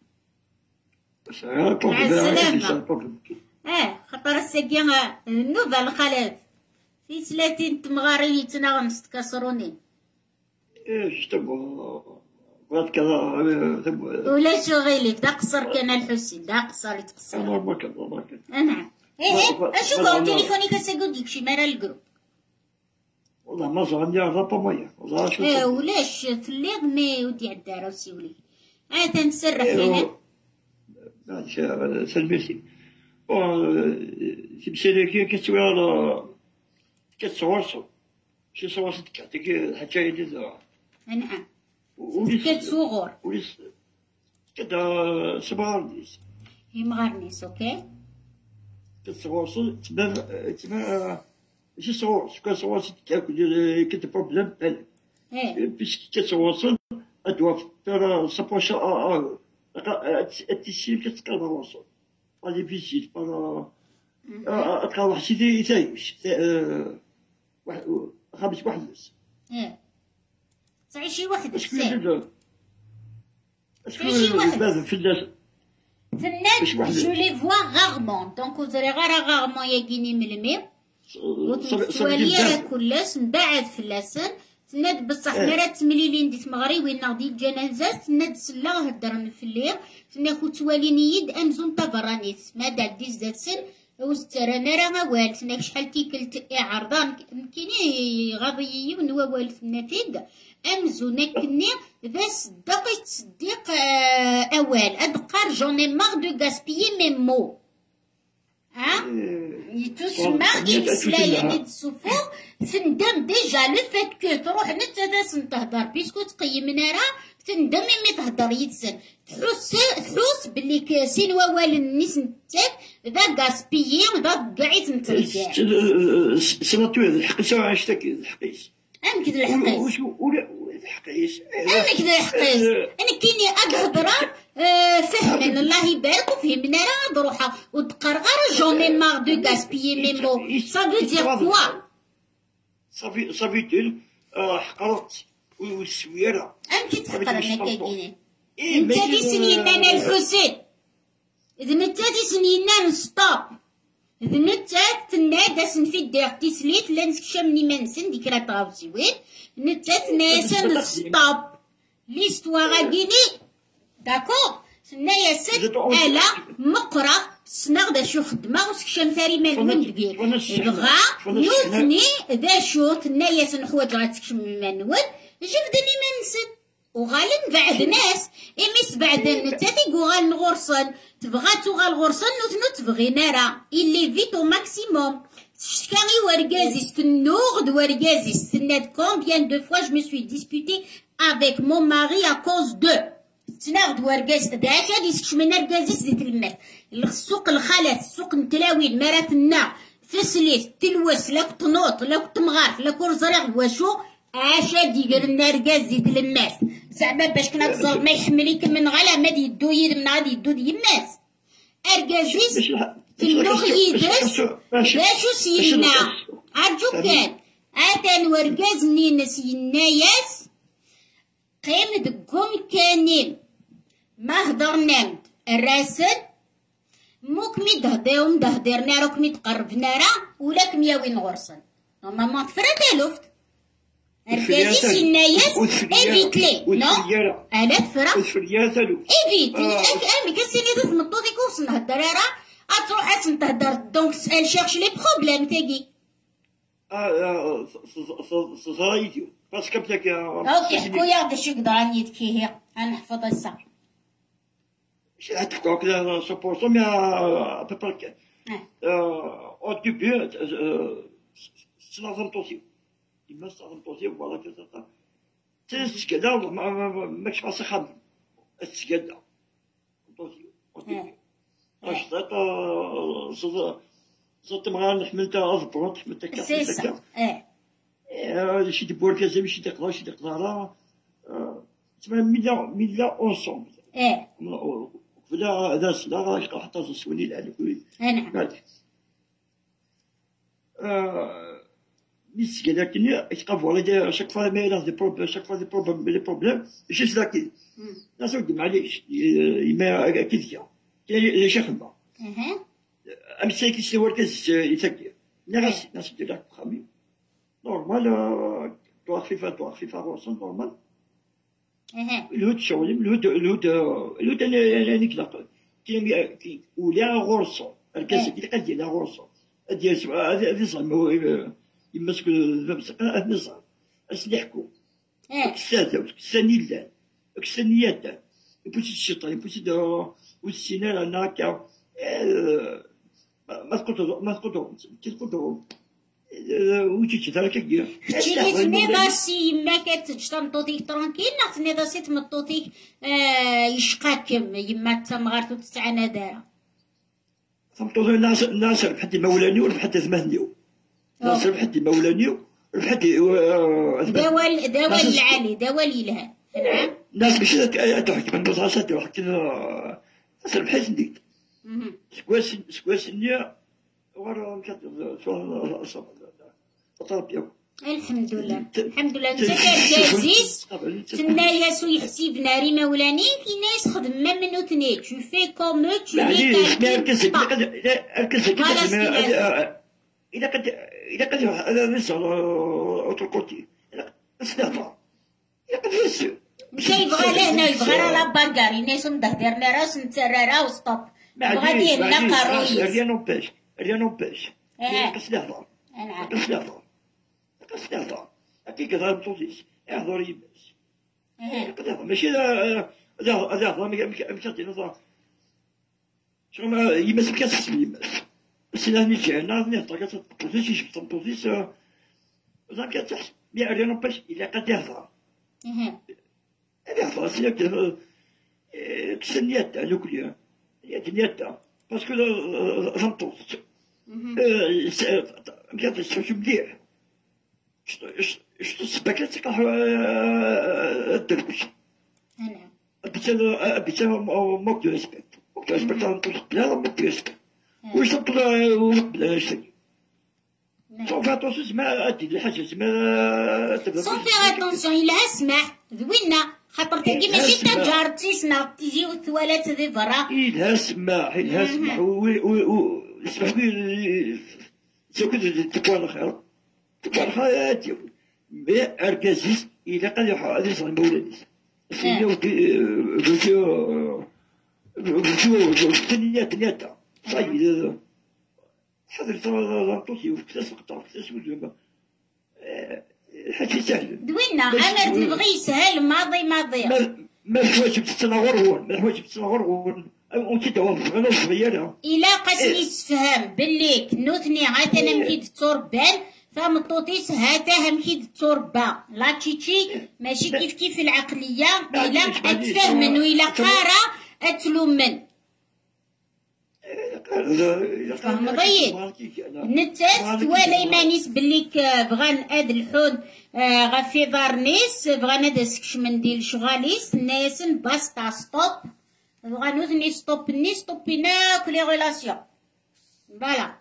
مع السلامة اه خاطر الساقية النوبة الخلاف في ثلاثين تمغاري يتناغم ستكسروني ايش تبغى بغات كذا ولا شغيلك دا قصر كان الحسين دا قصر يتقصر انا ما كان ما كان نعم ايه ايه اشو قول تليفوني كساقود ديكشي مارا الجروب والله ما صار عندي رابا مية والله شو ايه ولاش تليق مي ودي عدارة وسيولي اه تنسرح هنا ماشي سلميتي و تمشي كي كتسوي على كتصورصو شي صورصو تعطيك حتى يدير نعم وليس كتصغر وليس كدا سبارديس هي مغارنيس اوكي كتصورصو تبان تبان ماشي صورص كتصورصو تاكل كنت بروبليم بالك ايه باش كتصورصو ادوا ترى سابوشا ا التسيب كتكرهوصو غادي فيزيت بارا اتقى واحد سيدي يتايش واحد خمس واحد الناس ايه تعيشي وحدك شكون سير يدير تعيشي وحدك في الناس تناد جو لي فوا غارمون دونك وزري غير غارمون ياكيني ملمي وتوالي راه كلاس من بعد فلاسن تناد بصح مرا تمليلين دي تمغريوين ناغ دي الجنازة تناد سلا هدرن في الليل تناخو توالين يد امزون تبرانيت ما دال ديز دات سن وزترانا راه وال تناك شحال تيكلت اعرضان كيني غاضيي ونوال تناتيد امزون كني بس دقي تصديق اوال ادقار جوني ماغ دو غاسبيي ميم مو ها تسمى إنسلايا ديال السفور تندم ديجا لو فات كو تروح نتا تهضر بيسكو تقيمنا راه تندم ملي تهضر يتسن تحس تحس بلي سينوا والن الناس نتاك ذا غاسبيي ذا قاعد نتلقى سنتو هذا الحقيس عاش تاك الحقيس ام كذا الحقيس واش ولا الحقيس انا كذا الحقيس انا كيني اقهضر فهمنا الله يبارك وفهمنا راه بروحها وتقرغر جوني مار دو غاسبيي مي مو سا فو دير كوا صافي صافي تيل حقرت والسويره ام كي تحقر انا كاينين انت دي سنينا انا الحسين اذا انت دي سنينا نستوب اذا انت تنادى سنفي دير تسليت لا نسكشمني ما نسن ديك راه طاوزيوين انت تناسى نستوب ليستواغ غاديني داكور سنايا سن الا مقرا سناغ دا شو خدمه وسكشم ثاري مالون دقيق بغا نوثني ذا شو تنايا سن حوايج راه تسكشم مالون جبدني ما نسن وغالن بعد ناس اميس بعد نتاتي غال نغرسن تبغى توغال غرسن نوثنو تبغي نارا اللي فيتو ماكسيموم شكاغي ورغازي ستنوغ د ورغازي ستناد كومبيان دو فوا جو مي سوي ديسبوتي افيك مون ماري ا كوز دو تناغد ورغاز داش هادي سكشمنا رغازي زيت الماء السوق الخالات السوق نتلاوين مرات النار فسليت تلوس لا تنوط لا تمغارف لا كورزريغ واشو اش دير لنا رغاز زيت الماس زعما باش كنا تزور ما يحمليك من غلا ما يدو يد من غادي يدو يماس ارغازيس تنوغ يدرس باشو سينا ارجو كان اتان ورغاز منين سينا ياس قيم دكم كانين ما هضرنا الراسل موكمي دهداهم دهدرنا راكمي تقربنا راه ولا كمياوين غرسن نورمالمون ما تفرد لوفت الركازي سيناياس ايفيتلي نو انا تفرا ايفيت امي كسيني دز مطوطي كورس نهدر راه اتروح اسن تهدر دونك elle cherche les problèmes تاكي اه صايديو باسكو بتاك اوكي حكويا هذا شو يقدر راني تكي هي انا نحفظ السا مش تحكوا كذا سبورتو مي ابرك او ديبي سنظمتوسي ديما سنظمتوسي فوالا كذا تسكدا ماكش خاص خدم السكدا توسي اش صات صوت مغان حملتها غضبرت حملتها كاع سيسا اه شي دبور كازا شي دقلا شي دقلارا تسمى ميلا ميلا اونسومبل اه فلا هذا سلا غا حتى تسولي على كل نعم اه ميس كذاكني يتقف ولا شاك فوا ما يلاز دي بروبليم شاك فوا دي بروبليم لي بروبليم جيست لاكي ناس ودي معليش يما كيفيا يا شيخ با اها امسي كي سي وركز يتكي ناس ناس ديال خامي نورمال تو خفيفه تو خفيفه روسون نورمال اها الهود شغل الهود الهود الهود انا نكلا كي ولا غورسو الكاس كي قد ديال غورسو ديال هذه صعب يمسك المسك هذا صعب اش نحكوا الساده السنيلان السنيات يبوسي الشيطان يبوسي والسنان انا كا ما تقدروا ما تقدروا تقدروا وجي تشترك كيا تشيني ماشي ما كتجي تنطوطيك ترانكيل ناخذني داسي تمطوطيك يشقاكم يما تمغارتو تسعنا دارا تمطوطي الناس الناس بحد مولاني ولا بحد زمهنيو ناس بحد مولاني بحد دوال دوال العالي دوال الهان نعم الناس باش تحكي من بصاصات وحكي ناس بحال نديك سكواس سكواس النية ورا مشات طلب الحمد لله الحمد لله نتا كازيس تنايا سو يحسب ناري مولاني في ناس خدم ما منو تنيك تو في كوم تو معليش ما ركز ركز كذا اذا قد اذا قد هذا نسال اوتر كوتي قصدي هضر يقدس مشى يبغى لهنا يبغى راه لا باكاري ناس مدهدرنا راس نتسرى وستوب بغا ديالنا كارويس ريان نوباش ريان نوباش قصدي هضر نعم قصدي هضر قصدي هضر هكي كذا بطوطيس يهضر يباس قصدي هضر ماشي هذا هذا هضر مكاتي نظر شغل يماس مكاتحس بيماس بس إلا نيجي هنا نهضر كتبطوطيس يشبط بطوطيس زعما كتحس بيا ريان نوباش إلا قد يهضر هذا خلاص ياك تسنيات على كل ياك نيات باسكو فهمتوش مكانت شو مليح شتو السباكات تلقاه الدربش نعم بيتا بيتا موك دو ريسبكت موك دو ريسبكت نطلق بلا موك دو ريسبكت واش نطلق بلا شتي صوفي اتونسيون زعما ادي الحاجه زعما صوفي اتونسيون إلا اسمح ذوينا خاطر تاكي ماشي تا جارتي سنا تيجي وثوالات ذي برا إلها سماح إلها سماح و اسمح لي سوكت تكوان خير تكوان خير هادي مي أركازيس إلا قال هذا صار مولانيس سينا وجو وجو تنيا تنيا صايب حضر ترى طوسي وكتاس قطع وكتاس ولما الحاجة سهلة دوينا أنا نبغي يسهل ماضي ماضي ما الحوايج بتتنغرون ما الحوايج بتتنغرون وانت دوام انا صغيره الا قاسني يسفهم باللي كنوتني هات انا مكيد التربان فمطوطيس هاتها مكيد التربه لا تشيتشي ماشي كيف كيف العقليه الا اتفهمن وإلا قارا اتلومن فهم ضيق نتات ولا يمانيس بليك بغان اد الحود غفي دارنيس بغان اد سكش منديل شغاليس ناسن باستا ستوب بغان نوثني ستوب ني ستوبينا كلي غيلاسيون فوالا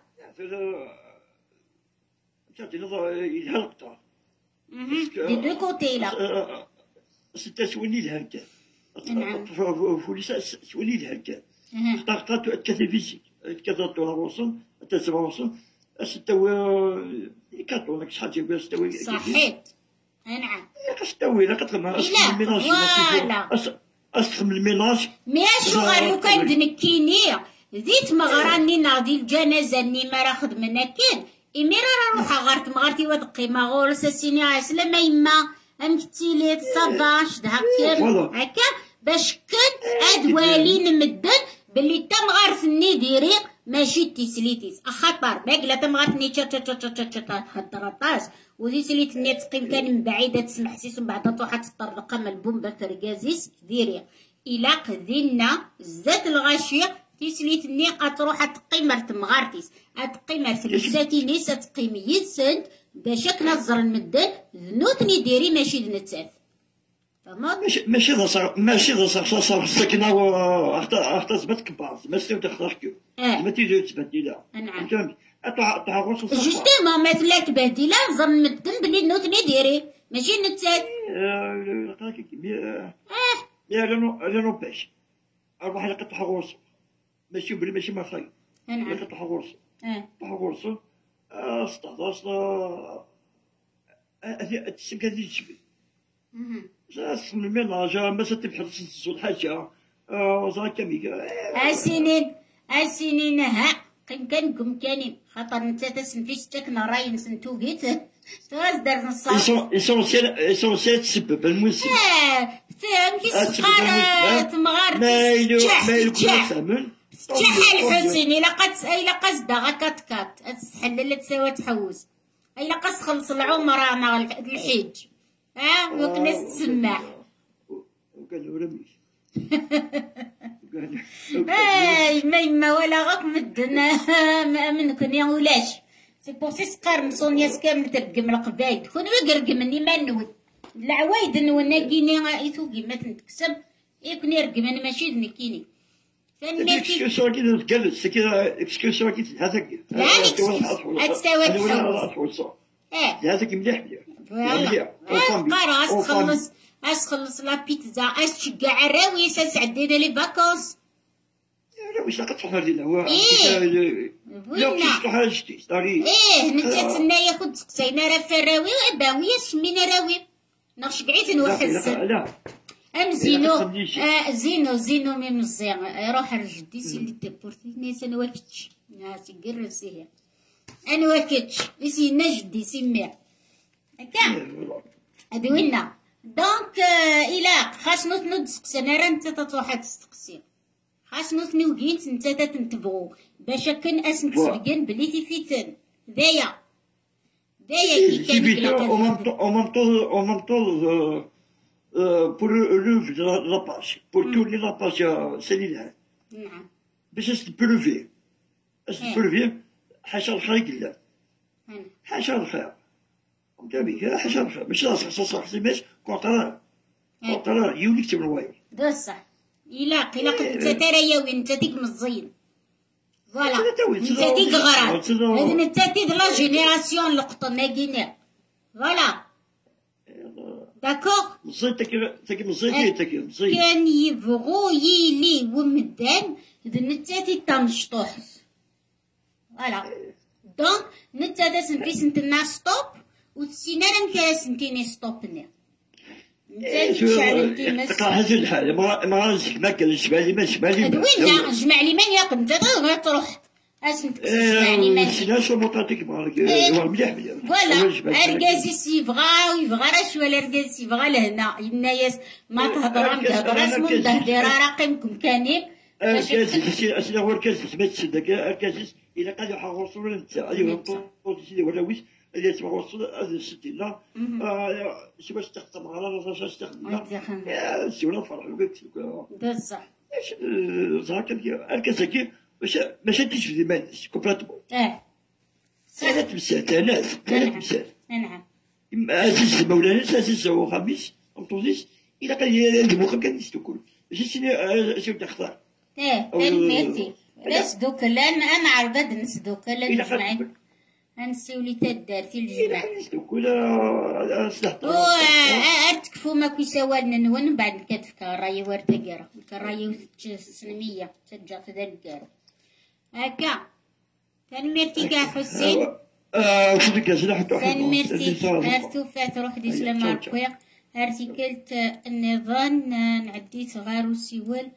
تاتي نظر الهلقطة دي دو كوتي لا ستا سوني الهلكة فوليسا سوني الهلكة طاقات التلفزيون كذا توصل تسمع استوى كاتو لك شحال جاب استوى صحيت نعم استوى لا كتخدم الميناج فوالا استخدم الميناج مي شغل لو كان دنكيني زيت مغراني ناضي الجنازه ني ما راه خدمنا كان إميرا راه روحها غارت مغارتي ودقي ما غورس السيني عسلامة ما يما ام كتيليت صباش هكا هكا باش كان اد والين مدن باللي تا مغارثني ديري ماشي تيسليتيس خطر باقلا تا مغارثني تا تا تا تا تا خطر طاس وذي سليتني تقيم كان من بعيده تسمع حسيس ومن بعد تروح تطرق من البومبا فركازيس ديري الى قذينا زات الغاشيه تيسليتني اتروح تقيم مرت مغارتيس اتقيم مرت لساتينيس اتقيم يسند باش كنزر المدن ذنوتني ديري ماشي ذنتاف ماشي ماشي ذا ماشي ذا صار صار السكنة حتى حتى زبط كبار ماشي تختار كيو ما تيجي تبديلا نعم فهمت اطلع اطلع غوص جوستومون مثلا تبديلا زر المدن بلي نوتني ديري ماشي نتاف اه يا رانو رانو باش اروح لقيت غوص ماشي بلي ماشي ما خايب نعم لقيت غوص اه غوص استهضرنا هذه السكه اللي تشبي اسم الميناج ما تبحث الحاجه وزا كميكا اسنين اسنين ها كان كانكم كانين خاطر انت تسن في ستك راين سنتو جيت تواز دار نص اسونسيال تسبب الموسم اه فهم كي سقارات مغارتي ما يلو ما يلو كل شحال حسين الا قد الا قصده غكات كات تسحل لا تساوي تحوس الا قص خلص العمره انا الحج ها وكناس تسمع وقالوا رميش اي ما يما ولا غاك مدن ما منكن يا ولاش سي بور سي سقار نصونياس كامل ترقم القبايل كون ويقرقمني ما نوي العوايد نونا كيني ايتو كيما تنتكسب يكون يرقمني ماشي نكيني اكسكيوسيون كي تجلس كذا اكسكيوسيون كي هذاك تساوي تحوس اه هذاك مليح مليح قرا اسخلص اسخلص لا بيتزا اسشقع الراوي سعدينا لي فاكونس لا واش راك تروح لنا هو لا كيش تروح لشتي ستاري ايه نتا تسنى ياخد سقسينا راه في الراوي واباوي سمينا راوي ناش قعيت نوحز لا ام زينو آه زينو زينو مي مزيان روح لجدي سي اللي ديبورتي ناس انا واكتش ناسي قرر سيها انا واكتش سي جدي سميع هكا هادي وينا دونك الى خاصنا تنوض سقسنا راه انت تتروح تستقسي خاصنا تنوقيت انت تنتبغو باش كان اسم تسبقن بلي تيفيتن دايا دايا كي كان يقلق او مام طون او مام طون pour lever la page, pour tourner la page cellulaire. باش تبلوفي باش تبلوفي حاشا الخير قلة حاشا الخير قدامي حاشا الخير باش راسك تصلح سماش كونترار كونترار يولي يكتب الواي بصح يلاق يلاق انت ترى وين انت ديك مزين فوالا انت ديك غرام هذا انت ديك لا جينيراسيون القطن ماكينه فوالا داكوغ مزيان تاكي مزيان تاكي مزيان كان يبغو يلي ومدان اذا نتاتي تمشطوح فوالا دونك نتا دا سنتي سنتنا ستوب وتسينا نكا سنتيني ستوب ني نتا شعلتي مس تقرا هذا الحال ما غنسك ما كان شبالي ما شبالي وين جمع لي من ياك انت غير تروح اسمك تسمعني ما سيناش موطاتيك مالك هو مليح مليح فوالا اركازي سيفغا ويفغا راه شويه الاركازي سيفغا لهنا الناس ما تهضر ما تهضر اسمو تهدير راه قيمكم كانين اركازي اسنا هو اركازي سمعت صدق اركازي الا قال يحغرصوا ولا انت ايوا سيدي ولا ويش اللي تبغى وصل هذا الست لا شي باش تخدم على راسها تخدم سي ولا فرح قلت بصح ايش زاكا اركازي باش باش تجي في الماس كومبليتمون اه ثلاث مسات ثلاث ثلاث مسات نعم عزيز مولانا عزيز هو خميس امطوزيس الى قال يلزمو خم كان يستكل باش سيني شو تختار اه ميرتي لاش دوك لا انا عرض نسدوك لا نجمعين هنسي وليت دارتي الجمع نسدوك سلاح او ارتكفو ما كيساوالنا نون بعد كتف كراي ورتقرا كراي سنميه تجا في ذا هكا تنميرتي كاع حسين اه صدق يا سلاح تنميرتي ارتو فات روح دي سلام عليكم ارتكلت النظام نعدي صغار وسيول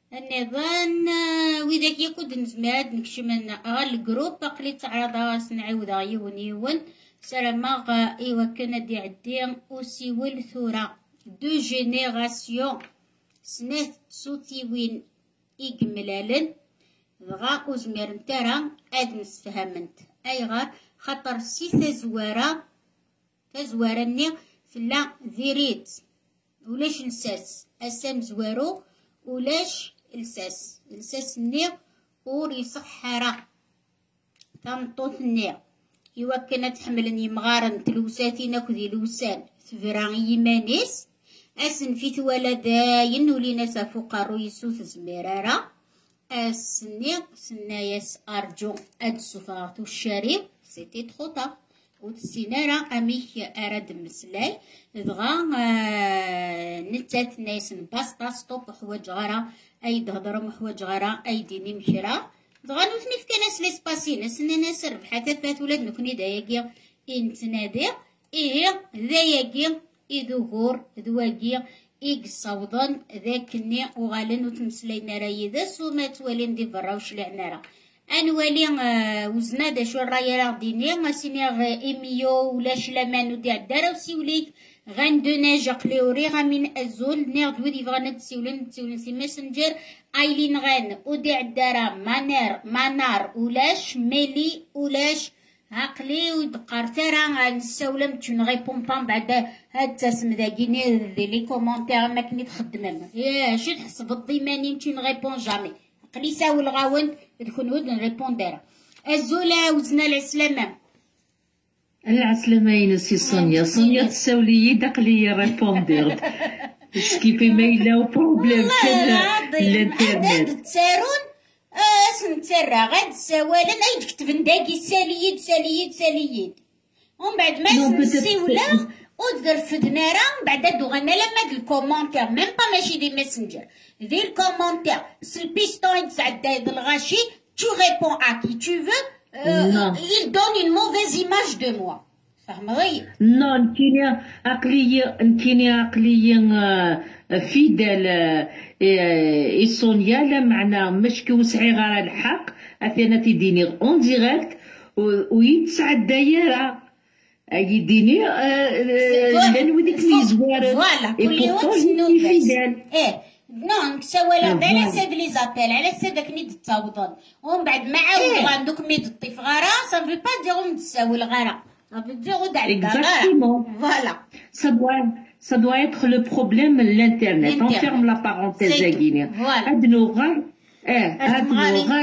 النظام وإذا يكون نزماد نكشمن غا الجروب بقلي تعرض نعاودها يونيون سلامة إيوا كان دي عدي وسيول ثورة دو جينيراسيون سنات صوتي وين إجملالن غا وزمير نتارا أد نسفهمنت أي غار خطر سي تزوارا تزوارني فلا ذيريت ولاش نساس أسام زوارو ولاش الساس الساس ني وري صحرا تنطوط ني إوا كانت تحملني مغارن تلوساتي كذي لوسان ثفران يمانيس أسن في ثوالا داين ولينا سافوقارو يسوث زميرارا أسني سنايس أرجو أد سفاغتو الشريف سيتي تخوطا وتسينارا أميك أراد مسلاي دغا نتات نايس نباسطا ستوب حواج غارا أي دهضرم حواج غارا أي ديني مشرا دغا نوثني في كناس ليسباسي ناس ناس ربحات فات ولاد نكوني داياكي انت نادي إيه داياكي إذوغور ذواكي إيك صوضن ذاكني وغالن وتمسلينا رايدا سوما توالين دي برا وشلعنا راه انوالي وزنا دا شو الرايا راه ديني ما سيني ايميو ولا شلامان ودي عدارا وسيوليك غندونا جاقليوري غا من ازول نيغ دودي فغانا تسيولن تسيولن سي ماسنجر ايلين غان ودي عدارا مانير مانار ولاش ميلي ولاش عقلي ودقرتا راه نساولم تشون غيبون بام بعد هاد تاسم داكيني لي كومونتير ما كني تخدمم يا شو تحسب الضيماني تشون غيبون جامي قلي ساول غاون تكون ود نريبوندير الزولا وزنا العسلامة العسلامة سي سونيا سونيا تساولي دقلي ريبوندير سكيبي مايلا وبروبليم كان الانترنت تسارون اسم تسرى غاد سوالا اي تكتب داكي ساليد ساليد ساليد ومن بعد ما نسيولا ودر في دنارا بعد دوغانا لما د الكومونتير ميم با ماشي دي ماسنجر دي الكومونتير سي البيستون يتسعد دايد الغاشي tu réponds à qui tu veux euh, il donne une mauvaise image de moi فهمي نو نكيني عقلية نكيني عقلية فيدال اي سونيا لا معنى مش كيوسعي غير الحق اثنا تيديني اون ديريكت ويتسعد دايره يديني لان وديك لي زواره فوالا كل يوم تسنو فيدال ايه نو نسوالها على حساب لي زابيل على حساب داك نيد تصاوضون ومن بعد ما عاود غندوك ميد الطيف غارة صافي با ديرو نتساوي الغارة صافي ديرو داع Exactement. Voilà. Ça doit, ça doit être le problème de l'Internet. On ferme la parenthèse à Guinée. Voilà. Adnoura, eh, Adnoura,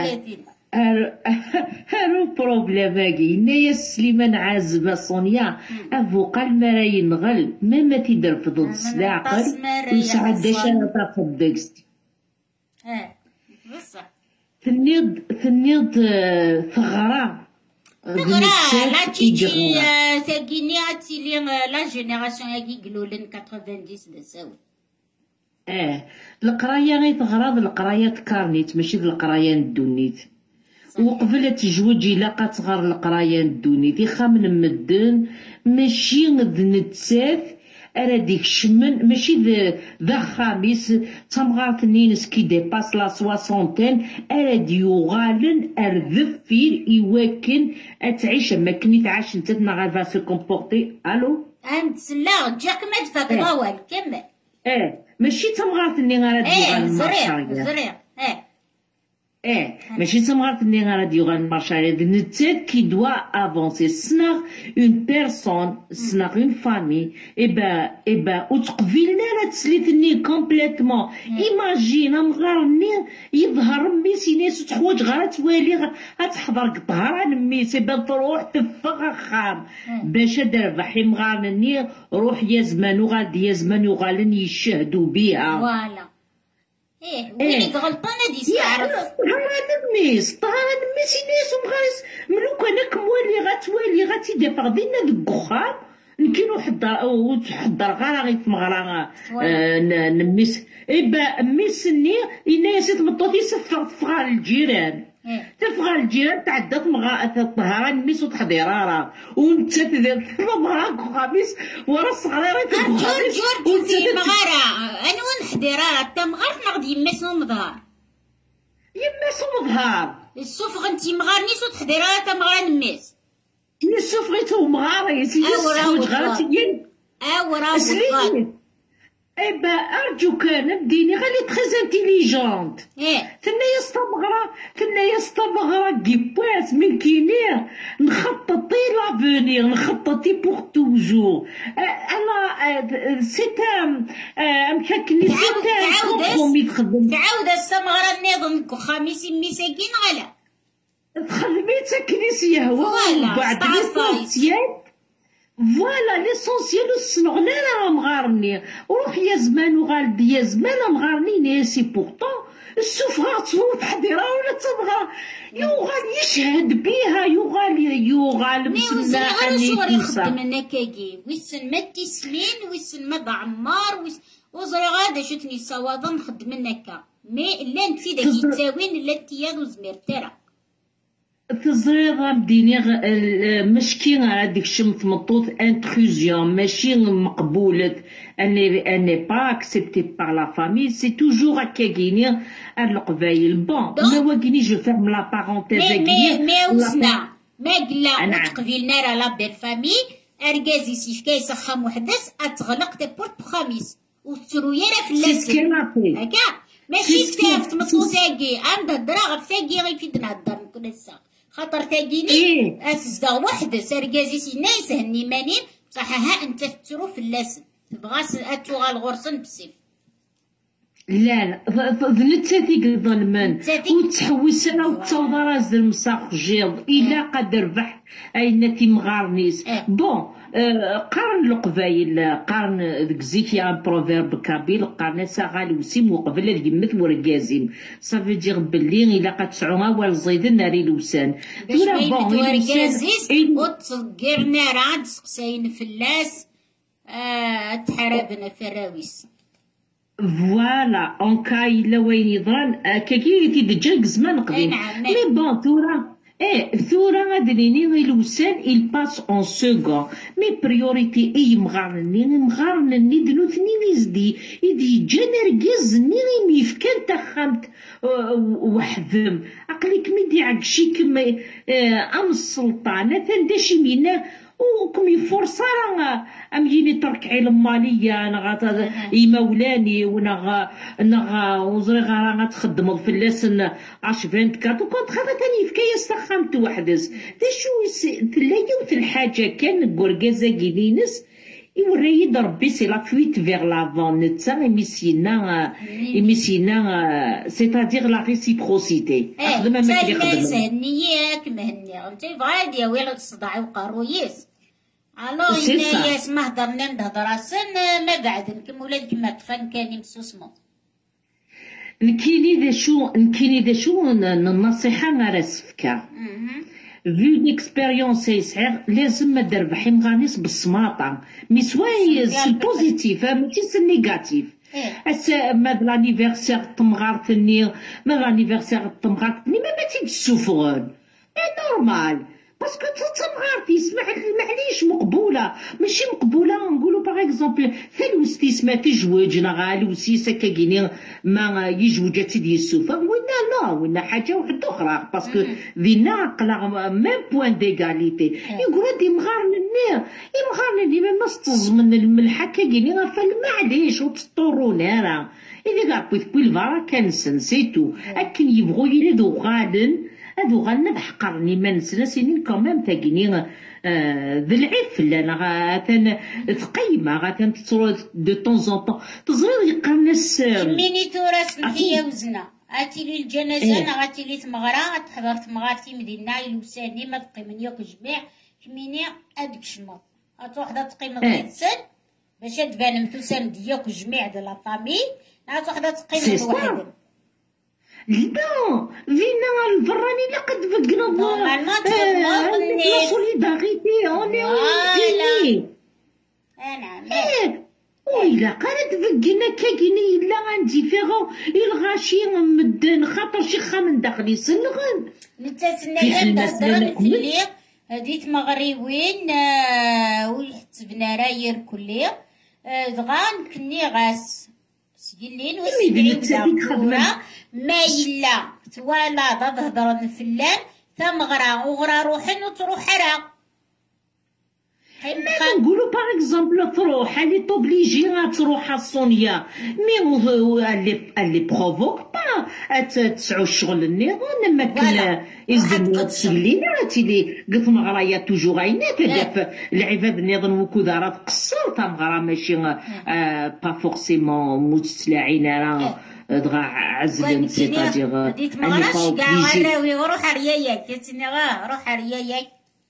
le problème à Guinée, Slimane Azba Sonia, avocat le maraïn غل, même si tu رفض السلاقل, وسعد دشان تفضلت. ايه بصح. تنيض تنيض ثغرة. تغرا لا تيجي تاكيني تيلي لا جينيراسيون هاكي قلولن تسعين دساوي اه القرايه غير تغرض القرايه كارنيت ماشي القرايه ندونيت وقبل تجوج الا قاتغار القرايه ندونيت يخا من مدن ماشي غد نتساف انا ديك الشمن ماشي ذا خامس تمغارت نينس كي ديباس لا سواسونتين انا ديوغالن ارذف فير ايواكن اتعيش ما كني تعاش انت ما غادي سو كومبورتي الو انت لا جاك ما تفاك غوال كمل اه ماشي تمغارت ني غادي ايه زريع زريع اه Eh, mais je sais pas si on a dit qu'on marche de tête qui doit avancer. S'na une personne, s'na une famille, et ben, et ben, ou tu قبلنا لا تسليتني complètement. Imagine, am غارني يظهر ميسي ناس تخوج غير توالي غتحضر قطهرة ميسي بان تروح تفغ خام باش دربح مغارني روح يا زمان وغادي يا زمان وغالن يشهدوا بيها. فوالا. ايه وين غلطانه دي تعرف طهران الناس طهران الناس ناس ومغارس ملو كان كموالي غتوالي غتيدي فغدينا ديك الخام نكينو حضر وتحضر غير غيت مغرا نميس ايبا ميسني الناس تمطوطي سفر تفغى الجيران تفغى الجيران تعدات مغا طهران ميس وتحضيرارا وانت تدير مغراك خميس ورا الصغيره تبغى جور جور مغارا انا ونحضيرارا تا مغار نغدي يماس ومظهر يماس ومظهر السوف غنتي مغارني سو تحضيرارا تا مغار نماس السوف غيتو مغاري سي سوج غراتيين اورا سليم ايبا ارجوك نبديني غالي تريز انتيليجونت ايه ثنا يستمغرا ثنا يستمغرا كيباس من كينير نخططي لافونير نخططي بوغ توجور انا سيتا مشاكلني سيتا كومبرومي تخدم تعاود السمغرا النظام خميس مساكين غلا تخدمي تكنيسيه هو وبعد ليسونسيال فوالا ليسونسيال السنغنا راه مغارني وروح يا زمان وغالد يا زمان مغارني ناسي بورطون السوف غاتفوت حضيره ولا تبغى يوغال يشهد بيها يوغال يوغال مسنا اني يخدم هكاكي ويسن ما تسلين ويسن ما ضعمار وزري غادا شتني صواضا نخدم هكا مي لا انت داك يتاوين لا انت وزمير ترى تزريغ بديني مشكي هذيك الشمت مطوط انتروزيون ماشي مقبولة اني اني با اكسبتي بار لا فامي سي توجور هكا كيني هاد القبايل بون ما واكيني جو فيرم لا بارونتيز مي مي وسنا ما قلا تقبيلنا راه لا بيل فامي اركازي سيف كيسخم وحدث اتغلق تي بورت بخميس وترويا راه في اللاسل هكا ماشي تكافت مطوطاكي عندها الدراغ فاكي غير في تنهضر كل ساعه خاطر تاكيني إيه؟ اسدا وحده سركازي سي نايس هني مانين بصح ها انت ترو في اللاسن تبغى اتوغا الغرسن بسيف لا لا ظنتاتي ظلمان وتحوس انا وتصوض راس المساق جيض الا قد ربح اينتي مغارنيس بون قارن القبايل قارن ديك زيكي ان بروفيرب كابيل قارن ساغالي وسيم وقبل يمث وركازيم صافي دير بلي الا قد تسعوها والزيد ناري لوسان تورا بون وركازيس وتصقر نارا تسقساين فلاس تحاربنا فراويس فوالا اون كا الا وين يضران كاكي تيدجاك زمان قديم مي بون تورا ايه ثورة غادريني الوسان il passe en second مي بريوريتي اي مغارني مغارني دلوثني نزدي يدي جنرجزني ميفكان تخمت وحذم عقلك ميدي عكشي كما ام السلطانة تندشي منا وكم يفرصا امجيني تركعي المالية نغا يمولاني ونغا نغا وزري غا تخدم في اللسن عش فانت كات وكنت خاطر تاني فكاية استخمت وحدس دا شو تلاقيو الحاجة كان قرقازا كيلينس يوري يضربي سي لا فويت فيغ لافون نتا يميسينا يميسينا سيتادير لا ريسيبروسيتي خدم ما كلي خدم هنياك مهني انت غادي ويلا تصدعي وقارويس الو هنا يسمى هضرنا نهضر سن ما بعد نكم ولاد كيما تفان كان مسوسمو نكيني ذا شو نكيني ذا شو النصيحة غير سفكا فيو ليكسبيريونس يسعر لازم ما دربحي مغانيس بالسماطة مي سواي سي بوزيتيف ماشي سي نيجاتيف اس ماد لانيفرسير تمغارتني ما لانيفرسير تمغارتني ما ما تيجي سوفرون نورمال باسكو تمغارتي يسمح معليش مقبوله ماشي مقبوله نقولوا باغ اكزومبل ثلوثتي سما تجوج نغالوسي سكاكيني ما يجوجات ديال السوفه وينا لا وينا حاجه واحده اخرى باسكو ذينا عقلا ميم بوان ديغاليتي يقولوا دي مغارنني يمغارنني ما استزمن الملحه كاكيني غفل معليش وتطورون راه اذا قابيت بالفارا كنسن سيتو اكن يبغوا يلدو غادن هادو غانا بحقرني ما نسنا سنين كومام تاكيني ذا العفل انا غاتن تقيمه غاتن تصور دو طون زون طون تزري يقرنا السر ميني تورا سمحيه وزنا اتي لي الجنازه انا غاتي لي تمغرا تحضر تمغارتي مدينه يلوساني ما تقيمني ياك جميع كميني ادك شمط اتوحده تقيم غير سن باش تبان متوسان ديالك جميع ديال لا فامي نعرف وحده تقيم واحد لا فينا البراني لقد بقنا الله ما تفهمني سوليداريتي اوني اوني انا ايه ويلا قالت بقنا كاكيني الا عندي فيغو الغاشي مدن خاطر شي خا من داخلي سنغن نتسنى نهضر في هديت مغربيين ويحتسبنا راير كلي دغان كني غاس سجلين وسجلين داكورا ما يلا توالا تهضر فلان تمغرا وغرا روحن وتروح راه ما نقولوا باغ اكزومبل تروح اللي توبليجي غتروح سونيا مي اللي اللي بروفوك با تسعو الشغل النظام ما كان يزدنا تسلينا تيلي قلت مغرايا توجو غاينات هذا العباد النظام وكذا راه تقصر تمغرا ماشي با فورسيمون متسلاعين راه دغا عزلن سيتادير ديت مغراش كاع روح رياياك تسني غا روح رياياك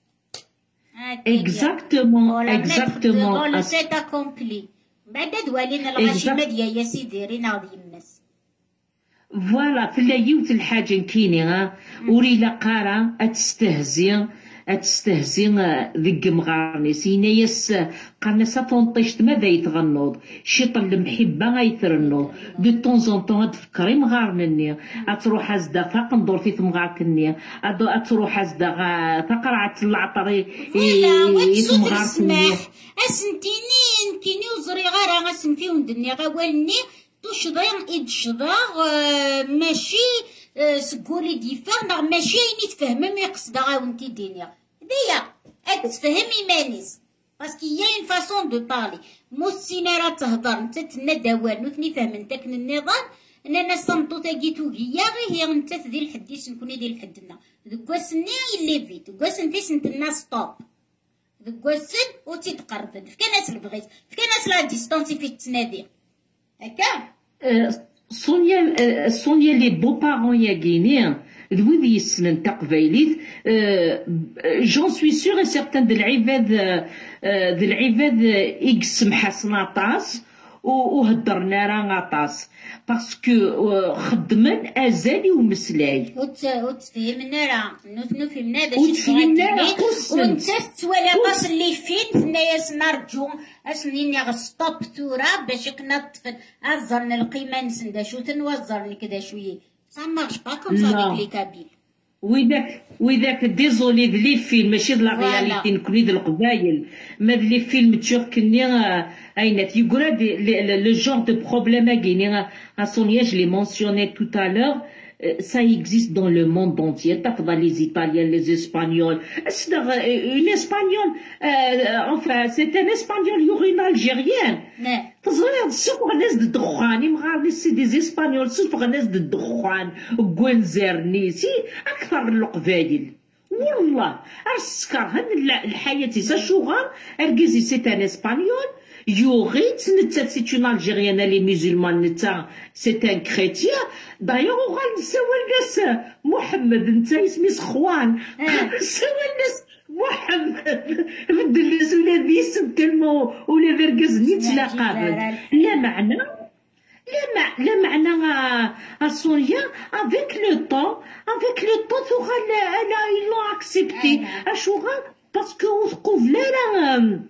اكزاكتومون اكزاكتومون سيت اكومبلي بعد دوالين الغاشمه ديال يا سيدي رينا غادي يمس فوالا في لايوت الحاجه كيني وريلا قارا اتستهزي اتستهزي ذك مغارني سينايس قالنا سطونطيشت ماذا يتغنوض شي طل محبه غيترنوض دو طون زون طون تفكري مغارنني اتروح ازدا فاق ندور في تمغاركني اتروح ازدا تقرع العطري يتمغاركني اسنتيني انتيني وزري غير غاسنتي وندني غوالني تشضير ايد شضاغ ماشي سكولي ديفا نغ ماشي اني تفهم ما يقصدها غاونتي دينيا ديا اتفهمي مانيس باسكو هي اون فاسون دو بارلي موسينا راه تهضر نتا تنادى والو ثني فهم داك النظام اننا صمتو تاكيتو هي غير هي نتا ديال الحديث نكوني ديال الحدنا دوكواسني اللي فيت دوكواسن فيس نت الناس ستوب دوكواسن و تيتقرب فكناس البغيت فكناس لا ديستونسي في تنادي هكا سونيا سونيا لي بو بارون يا غينيان ذوي يسنن تقبايليت جون سوي سور سيغتان د العباد د العباد اكس محسن طاس وهدرنا راه غطاس باسكو خدمن ازالي ومسلاي وتفهمنا راه نوثنو فهمنا باش تغني وانت تولا باس اللي فين حنايا سنرجو اسنيني غستوب تورا باش كنطفن ازرنا القيمه نسندا شو تنوزرني كذا شويه ça marche pas comme ça avec les Kabyles وذاك وذاك ديزولي د لي فيلم ماشي د لا رياليتي نكوني د القبايل ما د لي فيلم تشوف كني اينات يقرا لو جور دو بروبليم كيني سونيا je l'ai mentionné tout à l'heure. Ça existe dans le monde entier. T'as les Italiens, les Espagnols. C'est une Espagnole, euh, enfin, c'est un Espagnol, il y aurait une Algérienne. تزريد سوق ناس د الدخان يمغارني سي دي اسبانيول سوق ناس د الدخان كوانزيرني سي اكثر القبايل والله السكر هاد الحياة سا شوغان اركيزي سي ان اسبانيول يوغيت نتا سي اون الجيريان لي ميزولمان نتا سي ان كريتيان دايوغ وغال نساوى الناس محمد نتا اسمي سخوان نساوى الناس محمد بدل الولاد بيسم كلمة ولا فرقز نيت لا قابل لا معنى لا مع لا معنى سوريا افيك لو طون افيك لو طون تغال لا يلو اكسبتي اشوغا باسكو وثقوا لا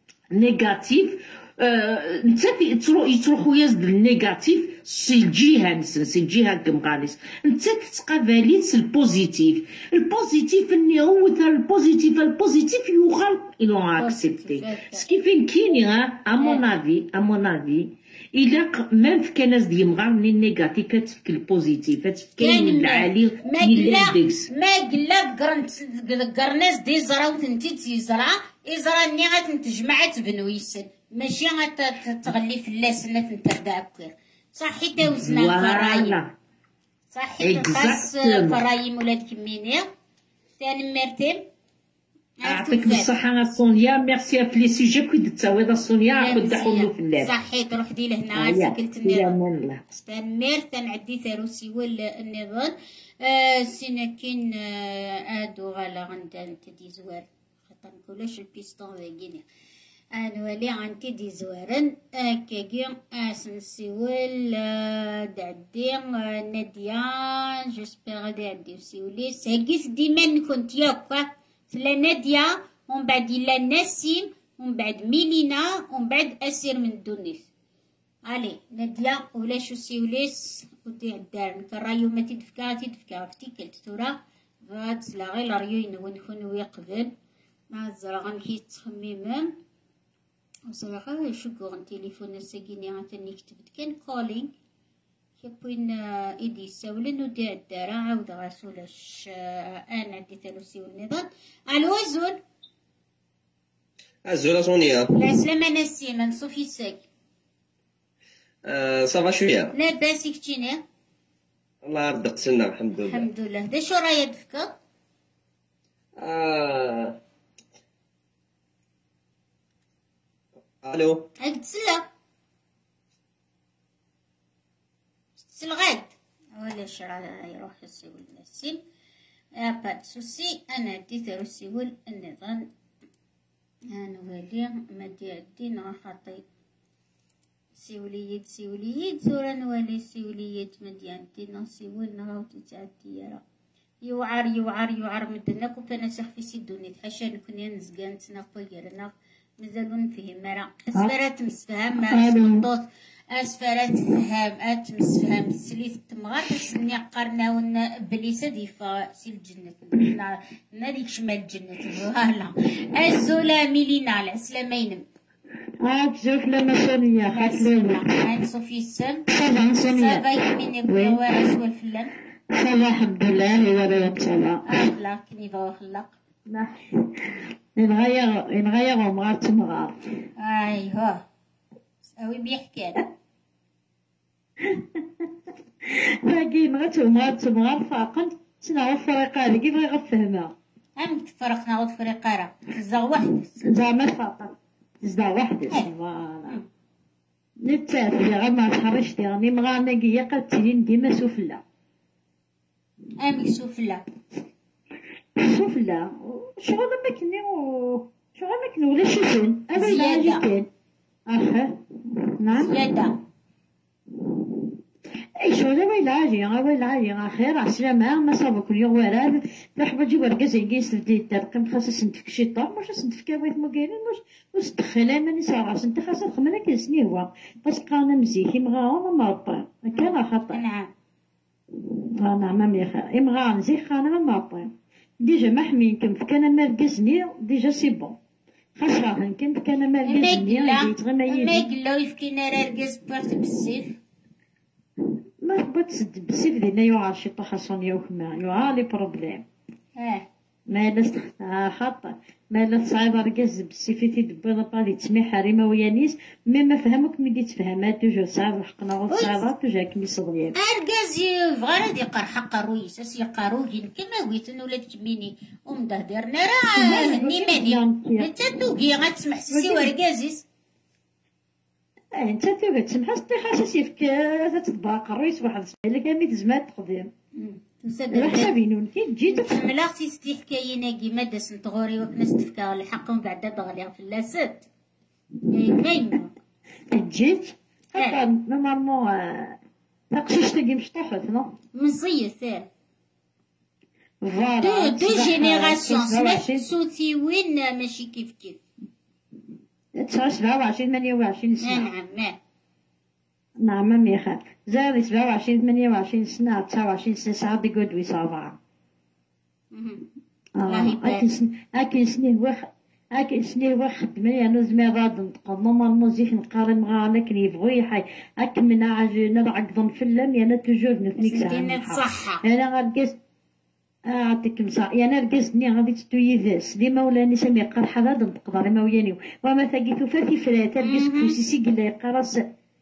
نيجاتيف انت يتروحوا يزد النيجاتيف سي الجهه سي الجهه كمقانيس انت تتقابلين سي البوزيتيف البوزيتيف اني هو البوزيتيف البوزيتيف يغال يلو اكسبتي سكيفين كيني ها ا مون افي ا مون افي الا ميم في كناس ديال مغار من النيجاتيف كتفك البوزيتيف كاين العالي ما قلا ما قلا قرنت قرناس دي زراوت انت تيزرع ازرا ني غتنتجمع تبنو يسن ماشي غتغلي في اللسنة نتردع بكير صحي توزنا الفرايم صحي تقاس فرايم ولاد كمينيا ثاني مرتين يعطيك الصحة سونيا ميرسي في لي سوجي كنت تساوي سونيا كنت حولو في الليل صحي تروح دي لهنا سكلت النظام تنمير تنعدي ثروسي ولا النظام سيناكين ادو غالا غندا تدي زوار خاطر نقولش البيستون ذاكيني انوالي عندي دي زوارن كاكي اسنسيول دعدي نادية جسبيغ دعدي وسيولي ساقيس ديما كنت يوكا تلا نادية ومن بعد إلا نسيم ومن بعد ميلينا ومن بعد أسير من دونيس علي نادية ولا شو سيوليس ودي عدارن كرايو ما تدفكا تدفكا فتيكلت تورا غاد سلاغي لاريو ينون كونو يقبل مع الزرغان كي تخميمم وصراحة شكرا تليفون ساقيني عطاني كتبت كان كولينغ كيبوين ايدي ساولن ودي عدارة عاود غاسولاش انا عدي ثالوسي والنظام الو ازول ازول سونيا لا سلامة ناسي من صوفي ساك آه صافا شوية لاباس كتيني الله يرد قسلنا الحمد لله الحمد لله دا شو رايا دفكا آه الو هاك تسلا تسلغاد ولا شرع يروح يسيول النسيم با سوسي انا ديت يسيول النظام انا ولي ما دير الدين خاطي سيوليت سيوليت زورا نولي سيوليت مديان دينا سيول نراو تتعدي يرا يوعر يوعر يوعر مدنا كوفانا سخفي سيدوني تحشا نكوني نزقان تناقويرنا مازالو نفهم مرا اسفرات مسفهم اسفرات اسفرات فهم اتمسفهم سليت تمغار سني قرناون بليسه ديفا سي الجنة ناديك شمال الجنة فوالا الزولا ميلينا على سلامين هاك شوف لما سونيا خاتلونا هاك صوفي السم صافا سونيا صافا يميني بوارا سوا الفلان صافا الحمد لله ولا تبع اخلاق كني بوا خلاق نغير نغير مغار تمغار ايوا ساوي بيحكي باقي غتو مغار تمغار فاقن شنو فريقه اللي كيف غفهمها هم تفرقنا غد فريقه راه زاغ واحد زعما فاقن زدا واحد فوالا نتاف اللي غير ما تحرش ديالني مغار ناقيه قالتلي ديما سفلى امي سفلى سفلى شغل ما كني شغل ما كني ولا شفن انا لا جيتين اخا نعم زيادة اي شغل ما يلاجي غير يلاجي اخير عسلامة ما صابو كل يوم وراد لحبة جي ورقة زي كيس تبدي ترقم خاصة سنتفك شيطان واش سنتفك ويت ما كاينين واش واش تدخلها ماني صراحة سنت خاصة تخمنا كنسني هو بس قانا مزيكي مغاونا مربى كان خطأ نعم انا ما ميخا امغا نزيخ انا ما طيب ديجا ما حمينكم فكان ما ركزني ديجا سي بون خاصة هنكم فكان ما ركزني ديت غير ما يدي ما قلاو يفكينا راركز بارت بالسيف ما بغات تسد بالسيف دينا يوعى شي طاحة يوكما يوعى لي بروبليم اه ما لا آه خاطر ما لا تصعيب ركز بالسيف تيدبر لابالي تسمي حريمة ويانيس مي ما فهمك ملي تفهمها توجو صعب حقنا غتصعيبها توجو كمي صغير اركز يبغى غادي يقرح قرويس اس يقروين كما قلت ولا تجميني ام دهدرنا راه هني ماني انت توقي غتسمح سيسي وركازيس انت توقي تسمح سطيحة سيفك تتبع قرويس واحد سبيل كامي تزمات تقديم لا حسابين كي جيت ملاختي ستي حكاينا كيما داس نتغوري وكنا ستفكا الحق ومن بعد دغلي في اللاسات كاين جيت هكا نورمالمون ناقشيش تلقي مشطوحة نو مزيت اه فوالا دو دو جينيراسيون سمعت صوتي وين ماشي كيف كيف تسعة سبعة وعشرين ثمانية وعشرين سنة نعم نعم ما ميخا زاد سبعة وعشرين ثمانية وعشرين سنة تسعة وعشرين سنة ساعة دي قد ويصابع أكن سنين واحد أكن سنين واحد ملي أنا زمي غاد نتقض نوما الموزيك نقارن مع أنا كني يبغي حي أكن من عاج نرعقضن في اللم أنا توجور نفنيك ساعة صحة أنا غرقز أعطيك مسا أنا رقزني غادي تتويذاس ديما ولاني سامي قرحة غاد نتقدر ما وياني وما ثاقيتو فاتي فرات رقز كوسيسي قلا يقراص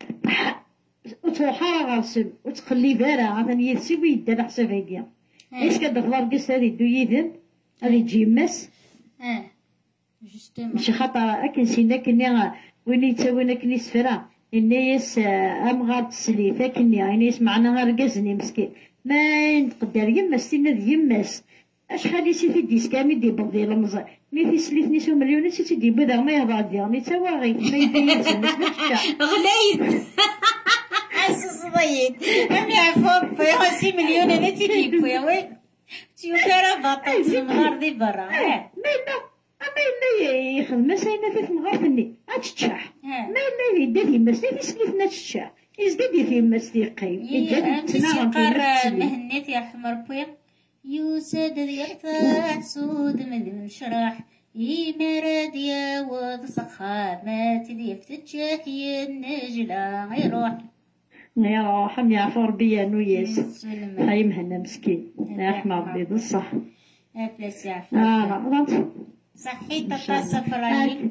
وتوحى غاسم وتخلي فارا عاد يسي ويدار حساب هكيا ايش كدخل رقص هذه دو يدن هذه تجي مس اه جوستومون ماشي خاطر اكن سينا كني وين يتساوينا كني سفرا الناس ام غار تسلي فاكني يعني يسمعنا رقزني مسكين ما نقدر يمس سينا يمس اشحال يسي في ديسكامي دي بغي لمزا مي في سليتني سو مليون سي دي بدا ما يهضر ديالني تواغي ما يدير غليت صديد أمي عفوك في خمسين مليون أنا تجيب في وين تيوكرا بطل في النهار دي برا ما لا ما لا يخدم ساينا في النهار فني أتشح ما لا يدي في مسي في سليفنا تشح يزدي في مسي قيم يجد تناغر مهنيت يرحم ربي يوسد يرتاح سود من شرح يمرد يا وض صخامات دي فتشاحي النجلة يروح يا رحم يعفو ربي يا نويس هاي مهنا مسكين يرحم ربي بالصح افلس يعفو اه صحيت تطا صفرايب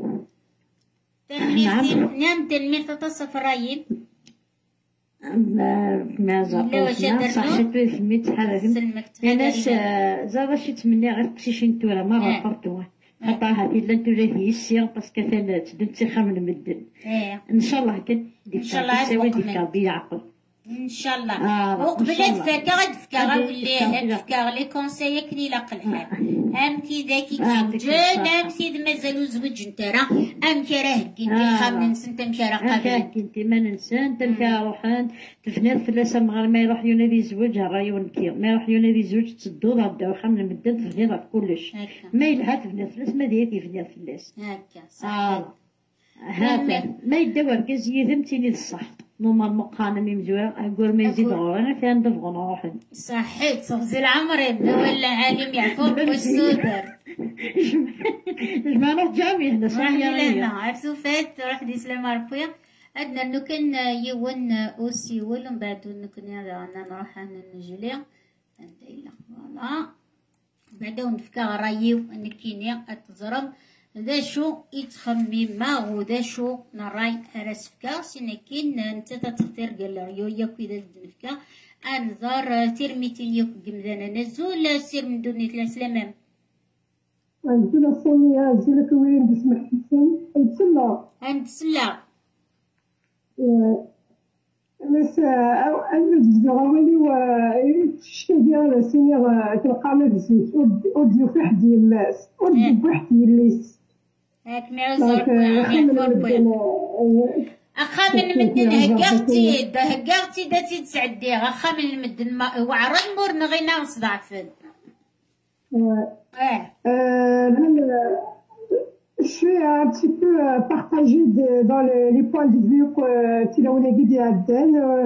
تلميذ نعم تلميذ تطا صفرايب ما زرقوتنا صحيت في الميت حالهم ناس زاد شي تمني غير قشيشين تورا ما غفرتوه خاطر هادي لا نتولى هي السير باسكو ثاني تبدا تسخر من المدن ان شاء الله كد ان شاء الله تساوي ديك بالعقل ان شاء الله وقبلت فكا غد فكا غولي فكا لي كونساي كلي لا قلحان امتي ذاكي كزوجان امتي مازالو زوج انت راه امتي راه كنتي خامن نسنت امتي راه قابل كنتي ما ننسى انت مكا روحان تفنان فلاسه مغار ما يروح ينادي زوج راي ونكير ما يروح ينادي زوج تسدو غدا خامن المدن تفني راه كلش ما يلها تفنان فلاس ما ديتي فنان فلاس هكا صح هذا ما يدور كاز يذمتيني الصح نوما المقانة مزوار أقول ما يزيد غورنا كان دفغنا روحنا صحيت صفزي العمر يبدا ولا عالم يعفوك والسودر جمعنا الجامع هنا صح يا ريا عرفتو فات روح دي سلام ربي أدنى إنه كان يون أوسي ولا من بعد إنه كان أنا نروح أنا نجلي أنت إلا فوالا بعد نفكر رايو إن كينيا أتزرم ذا شو يتخمم ما هو ذا شو نراي أرسفكا سنكين نتا تختار قال ريو ياكو إذا نفكا أنظر ترميتي يوك قمدانا نزول سير من دوني الإسلام عندنا الصومية زلك وين بسمع حسن نتسلى نتسلى بس أنا الزغوالي و تشتهي على سنة تلقى بزيت أوديو في حد يماس أوديو في حد يليس هاك معوزر أخا من المدن هكاغتي هكاغتي داتي تسعدي أخا من المدن وعرى المور نغينا نصدعفن اه Je vais un petit peu partager de, dans les, les points de vue que tu l'as dit à Aden.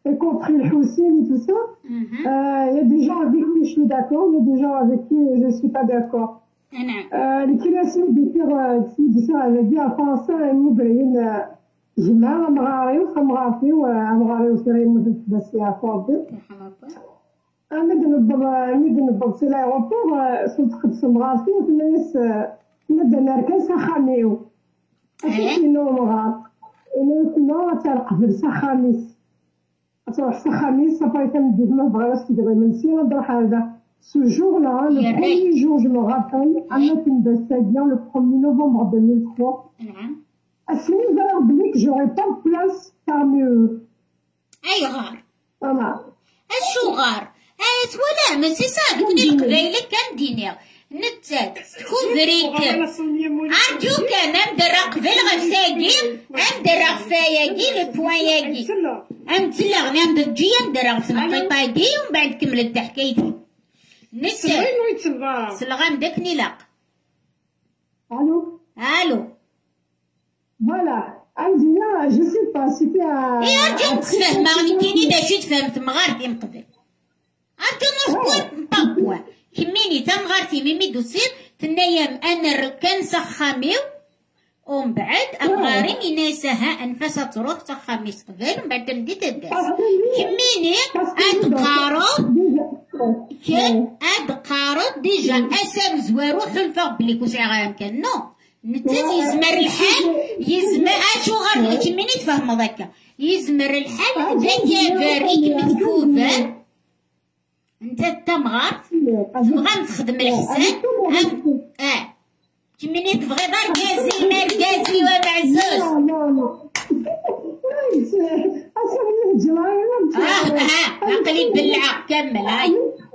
et contre les Houthis et tout ça. Il euh, y a des gens avec qui je suis d'accord, il y a des gens avec qui je ne suis pas d'accord. اللي كيناسبني بيصير بيصير على دي فرنسا مبين جماعة مغاريو خمغافيو مغاريو سيرين بس يا فاضي أنا كنضرب أنا كنضرب في الأيروبور صوت خبز مغافيو في الناس نبدا نركز سخاميو أكيد مغار إنه كنا تلقى سخاميس تروح سخاميس صافي تندير ما بغاش تدير من سينا نروح هذا. Ce jour-là, le premier jour, je me rappelle, Anna Tindassadian, le premier novembre deux mille trois, à ce niveau-là, que j'aurais pas de place parmi eux. أي غار؟ Voilà. أشو غار؟ أي ولا ما سي صا قلت لي القبايلة كان دينير نتات تكون فريك أرجوك أنا مدرا قبل غساقي أم درا غفاياقي لبواياقي أم تلغني أم دجي أم درا غسنقيطاقي ومن بعد كملت حكايتي نتات سلغام داك نلاق. Allô? Allô? Voilà. عندنا je sais pas c'était à إيه أرجو تفهم غنيتيني داشو تفهمت مغارتي من قبل أرجو نخبوي مطبوع كميني تا مغارتي ميمي دوسير تنايام أنا ركان سخاميو ومن بعد أبغاري مينا سها أنفاسها تروح سخاميس قبل ومن بعد تندي تداس كميني أدقارو كان أدقارو ديجا أسام زوارو حلفا بلي كوسي غير كان نو نتات يزمر الحال يزمر أشو غير كميني تفهم ذاك يزمر الحال ذاك باريك متكوفة انت تمغار تبغى تخدم الحسان ام اه كميني تبغي دار كازي مال كازي ومعزوز اه اه عقلي بلعه كمل هاي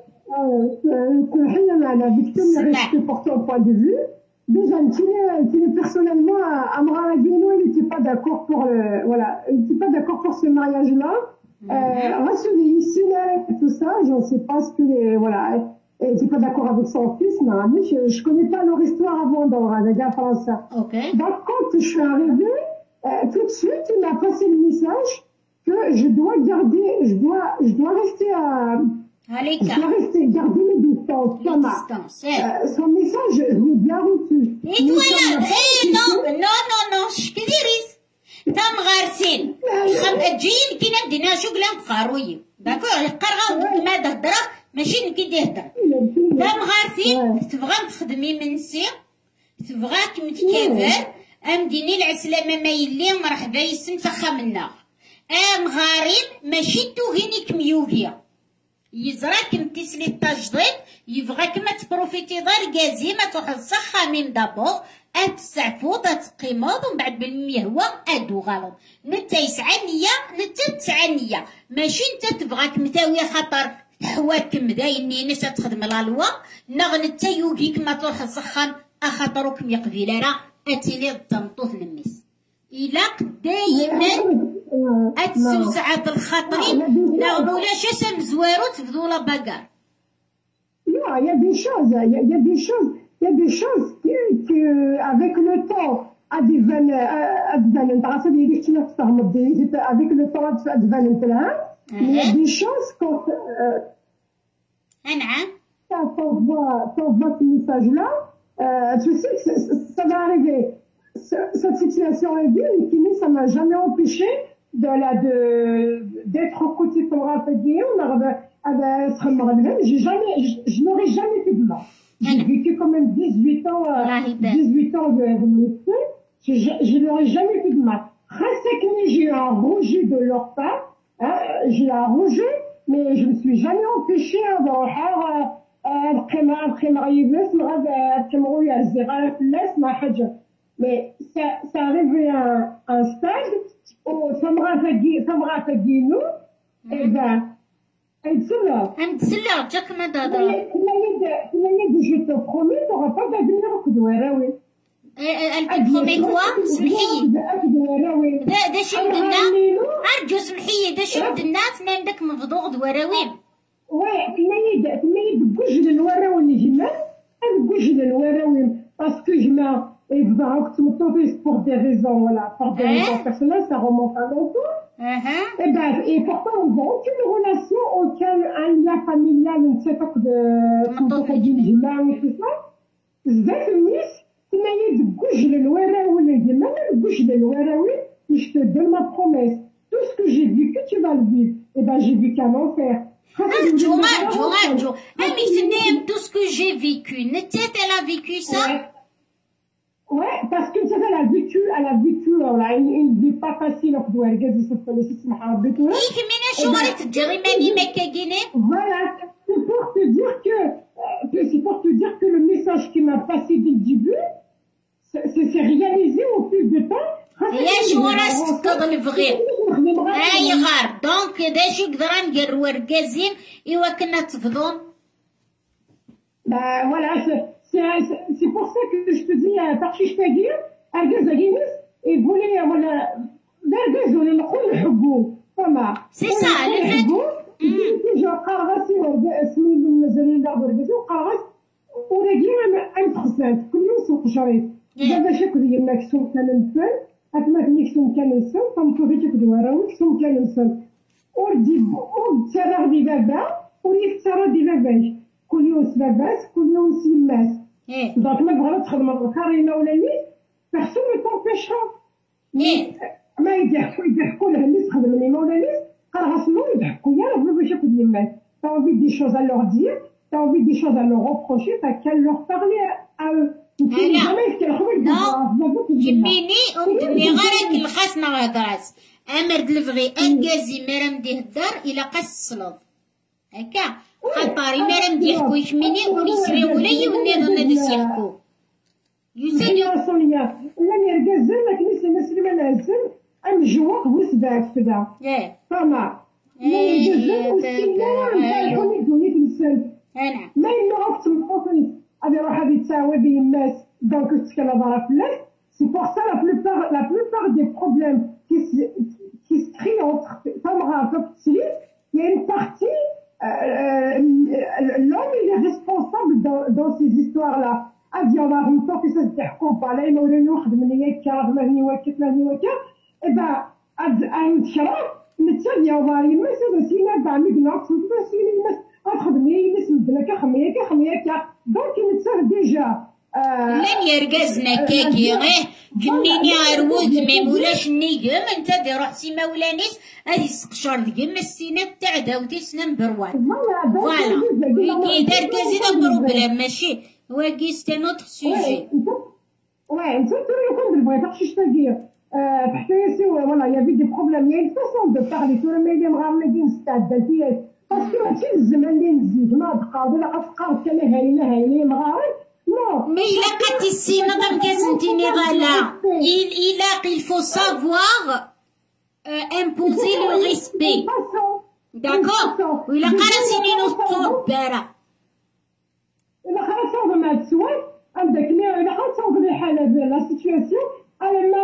تحية معنا بكتير ريسبي بور ton point de vue. Déjà, personnellement, Amra Guéno, il n'était pas d'accord pour le, voilà, il n'était pas d'accord pour ce mariage-là. Euh, rassurez ici, là, tout ça, je ne sais pas ce que les, voilà, elle n'était pas d'accord avec son fils, mais je, je connais pas leur histoire avant dans la France. Ok. Donc, quand je suis arrivée, euh, tout de suite, il m'a passé le message que je dois garder, je dois, je dois rester à, Allez, je dois rester, garder mes distances. Les distances, euh, son message, je l'ai bien reçu. Et voilà, eh, non, non, non, non, je te dirais. تم غارسين خم تجين كي ندينا شغلان قاروي داكور القرغه ما تهضر ماشي نكي يهضر تم غارسين تبغى تخدمي من سي تبغى كمتكافر ام ديني العسلامه ما يلي مرحبا يسم سخا منا ام غارين ماشي توهيني كميوغيا يزراك متسلي التجديد يبغاك ما تبروفيتي دار كازي ما تروح تسخمين دابور اتسعفو تقيموض ومن بعد بالمية هو ادو غلط نتا يسعى نية نتا تسعى نية ماشي نتا تبغاك متاوية خاطر تحواكم دايني نسا تخدم الالوا نغ نتا يوكيك ما تروح تسخن اخاطروكم يقبيل راه اتيلي التمطوط للميس الى دايما اتسوسعات الخاطرين نغ ولا شاسم زوارو تفضولا باكار. Non, il y a des choses, il y a, il y a des choses, il y a des choses qui, qui avec le temps, adviennent, adviennent, parce que les gens qui sont avec le temps, adviennent plein. Il y a des choses quand, quand on voit, quand on voit ce message-là, euh, tu sais que ça va arriver. Cette situation aiguë, qui ça m'a jamais empêché de la, de, d'être aux côtés de Raphaël, on a j'ai jamais, je, je n'aurais jamais fait de mal. J'ai vécu quand même dix-huit ans, euh, dix-huit ans de médecin, je, je, je n'aurais jamais fait de mal. J'ai eu un rejet de leur part, hein, j'ai eu un rejet, mais je ne me suis jamais empêchée d'avoir mais ça, ça arrivait à un, un stade où ça me raffaguait nous, et ben, أنتسلع أنتسلع جاك ما دادا je te promets tu n'auras pas d'avenir كدوراوي elle te promet quoi سمحي دا دا شي مدنا أرجو سمحي دا شي مدنا تنام داك مفضوغ دواراوي وي تنايد تنايد بوجه الوراوي اللي جمال هاد بوجه الوراوي باسكو جمال et vous avez pour des raisons voilà pour des raisons personnelles ça remonte à longtemps Et ben, et pourtant, ils n'ont aucune relation, aucun un lien familial, نتفق بالجماع وكل ça. بزاف الناس تنايا تقوج للوراوي ديما ما تقوج للوراوي je te donne ma promesse. Tout ce que j'ai vécu, tu vas le vivre. Et ben, j'ai vécu un enfer. Djouma, Djouma, Djouma. Ami Fnem, tout ce que j'ai vécu. Netet, elle a vécu ça? Ouais. Ouais, parce que ça, elle a vécu, elle a vécu, voilà, une, une vie pas facile, donc, doit regarder ce que les systèmes ont vécu. إيه كمينة شغلة تجرماني مكة جنيه. Voilà, c'est pour te dire que, euh, c'est pour te dire que le message qui m'a passé dès le début, c'est réalisé au fil du temps. يا شو راس تقضل فغير هاي غار دونك داشي قدران نقروا ركازين ايوا كنا تفضون. Bah voilà, c'est pour ça que je te dis, Tarchiche Tagir, Argaz Aguinis, et voulez, voilà, d'Argaz, on est le coup de Hubou, Fama. C'est ça, le fait. Je Qarasi, اسمي المزالين دار Argaz, Qaras, ورجينا عند خصات، كل يوم سوق شريط. دابا شكون يما كسوم كان نفل، أتما كني كسوم كان نسل، فمكوفي تكدو راوي كسوم كان نسل. وردي وتسرع دي بابا، وريك تسرع دي باباش. كل يوم سباباس كل يوم سيماس دونك ما بغا تخدم الكارينا ولا نيت بيرسون نو تونبيشها ما يضحكوا يضحكوا لها الناس تخدم لي ولا نيت قالها سنو يضحكوا يا ربي باش ياخذ يماس t'as envie des choses à leur dire t'as envie des choses à leur reprocher t'as qu'à leur parler à eux جميني ومدني غيرك الخاصنا غادراس امر دلفغي انكازي مرام ديه الدار الى قاس الصلوب هكا خاطري مرام ديه كويش مني ونسمي ولاي ونيض ندس يحكو يسالي رسوليا لا نرجع لك نسي نسلم انا زل ام جواق وسباك فدا ايه فما لا نرجع وسيلا نكون الدنيا تنسل انا ما ينوقف تمقفل هذه روح هذه تساوي بين الناس دونك تتكلم برا فلاس سي بور سا لا بلوبار لا بلوبار دي بروبليم كي كي se créent entre femmes et petits il y a une partie Euh, euh, l'homme il est responsable dans, dans ces histoires-là. Adi on a une fois que ça se découvre pas là, il m'a donné واحد من هي كارف مهني وكيف مهني وكيف. Et ben اد عند شرف نتسالي وماري ما سبب سينا بعمي بناقص بس سينا الناس أخدمي ناس مدلك خمية كخمية كا دونك نتسال ديجا. لن يرقزنا كاكي غيه جنيني عروض ما مولاش نيقم انت دي روح سي مولانيس هادي سقشار دقم السينة تاع داودي سنة مبروان فوالا كي دار كازي دا بروبلام ماشي واكي سي نوتر سوجي واه انت تري يكون بالبغي تاخشي تاكير بحكاية سي فوالا يافي دي بروبلام يا اون فاسون دو بارلي تورا ميلي مغاملين ستاد فيها باسكو ماشي الزمان اللي نزيد ما تقاضي لا تقاضي كان هايله هايله مغارب. Mais il a quand ici, madame Gazantini-Vala, il, il a, il faut savoir euh, imposer le respect. D'accord? Il a quand il nous trouve bera. Il a quand il nous trouve bera. عندك لا لا خاصة في الحالة ديال لا سيتواسيون أنا ما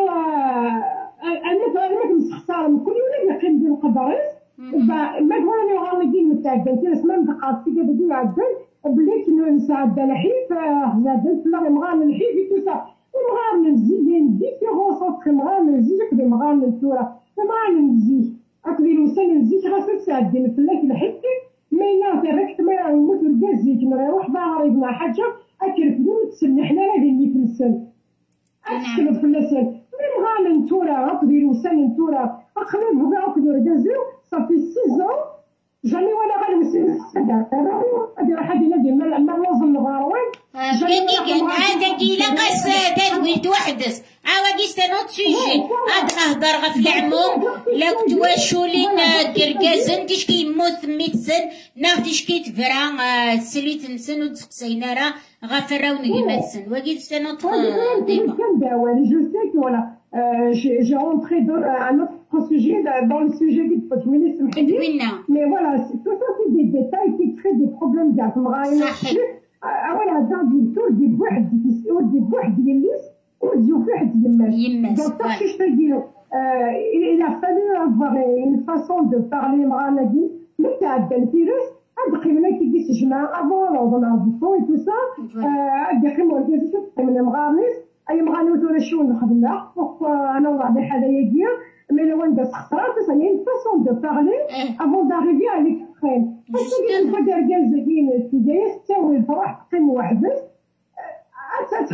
أنا أنا ما كنستخسر من كل ولا يقين ديال القدرات ما تقولني غالدين متعدين تي اسمها مدقات في كذا ديال عدل بلي كنا نساعد الحيف زاد في مغان الحيف في كذا مغان نزيد ديفيرونس مغان نزيد كذا مغان الثورة مغان نزيد أكذي الوسائل نزيد خاصة تساعدين في الليل الحيف ما ينافرك ما يموت الجازيك نروح باغي مع حاجة أكل فلوس تسمحنا لا اللي في السن أكل في السن من غان نتورا أكذي الوسائل نتورا أخلي بقى أكذي الجازيو صافي سيزون جاني ولا غنوسي السن هذه واحد ينادي ما ما لازم نغاروين كني كان هذا كي لقاس تدويت وحدس عاودي ستانوت سوجي هاد غهضر غا في العموم لا كنت واشولين كركازن تشكي يموت ميت سن ناخ تشكي تفرا سليت نسن وتسقسينا راه غا فراو نقيمات سن واكي ستانوت ديما جو سي كو ولا j'ai rentré dans un autre sujet, dans le sujet du féminisme. Mais voilà, tout ça c'est des détails qui créent des problèmes d'armes. أولا دابي تودي بواحد يودي بواحد يليس ودي بواحد يماس donc ça je te dis il a fallu avoir une façon de parler مع نادي متعدل الفيروس هاد قيمنا كيديس الجماعة avant l'ordonnance et tout ça هاد قيمة كيديس من مغامس أي مغامس ولا شو نخدم لا pourquoi أنا وضع بحدايا ديال mais le one de خطرات ça y a une façon de parler avant d'arriver à l'extrême. parce que كاين درجال زين في جاي تساوي الفرح تقيم وحدك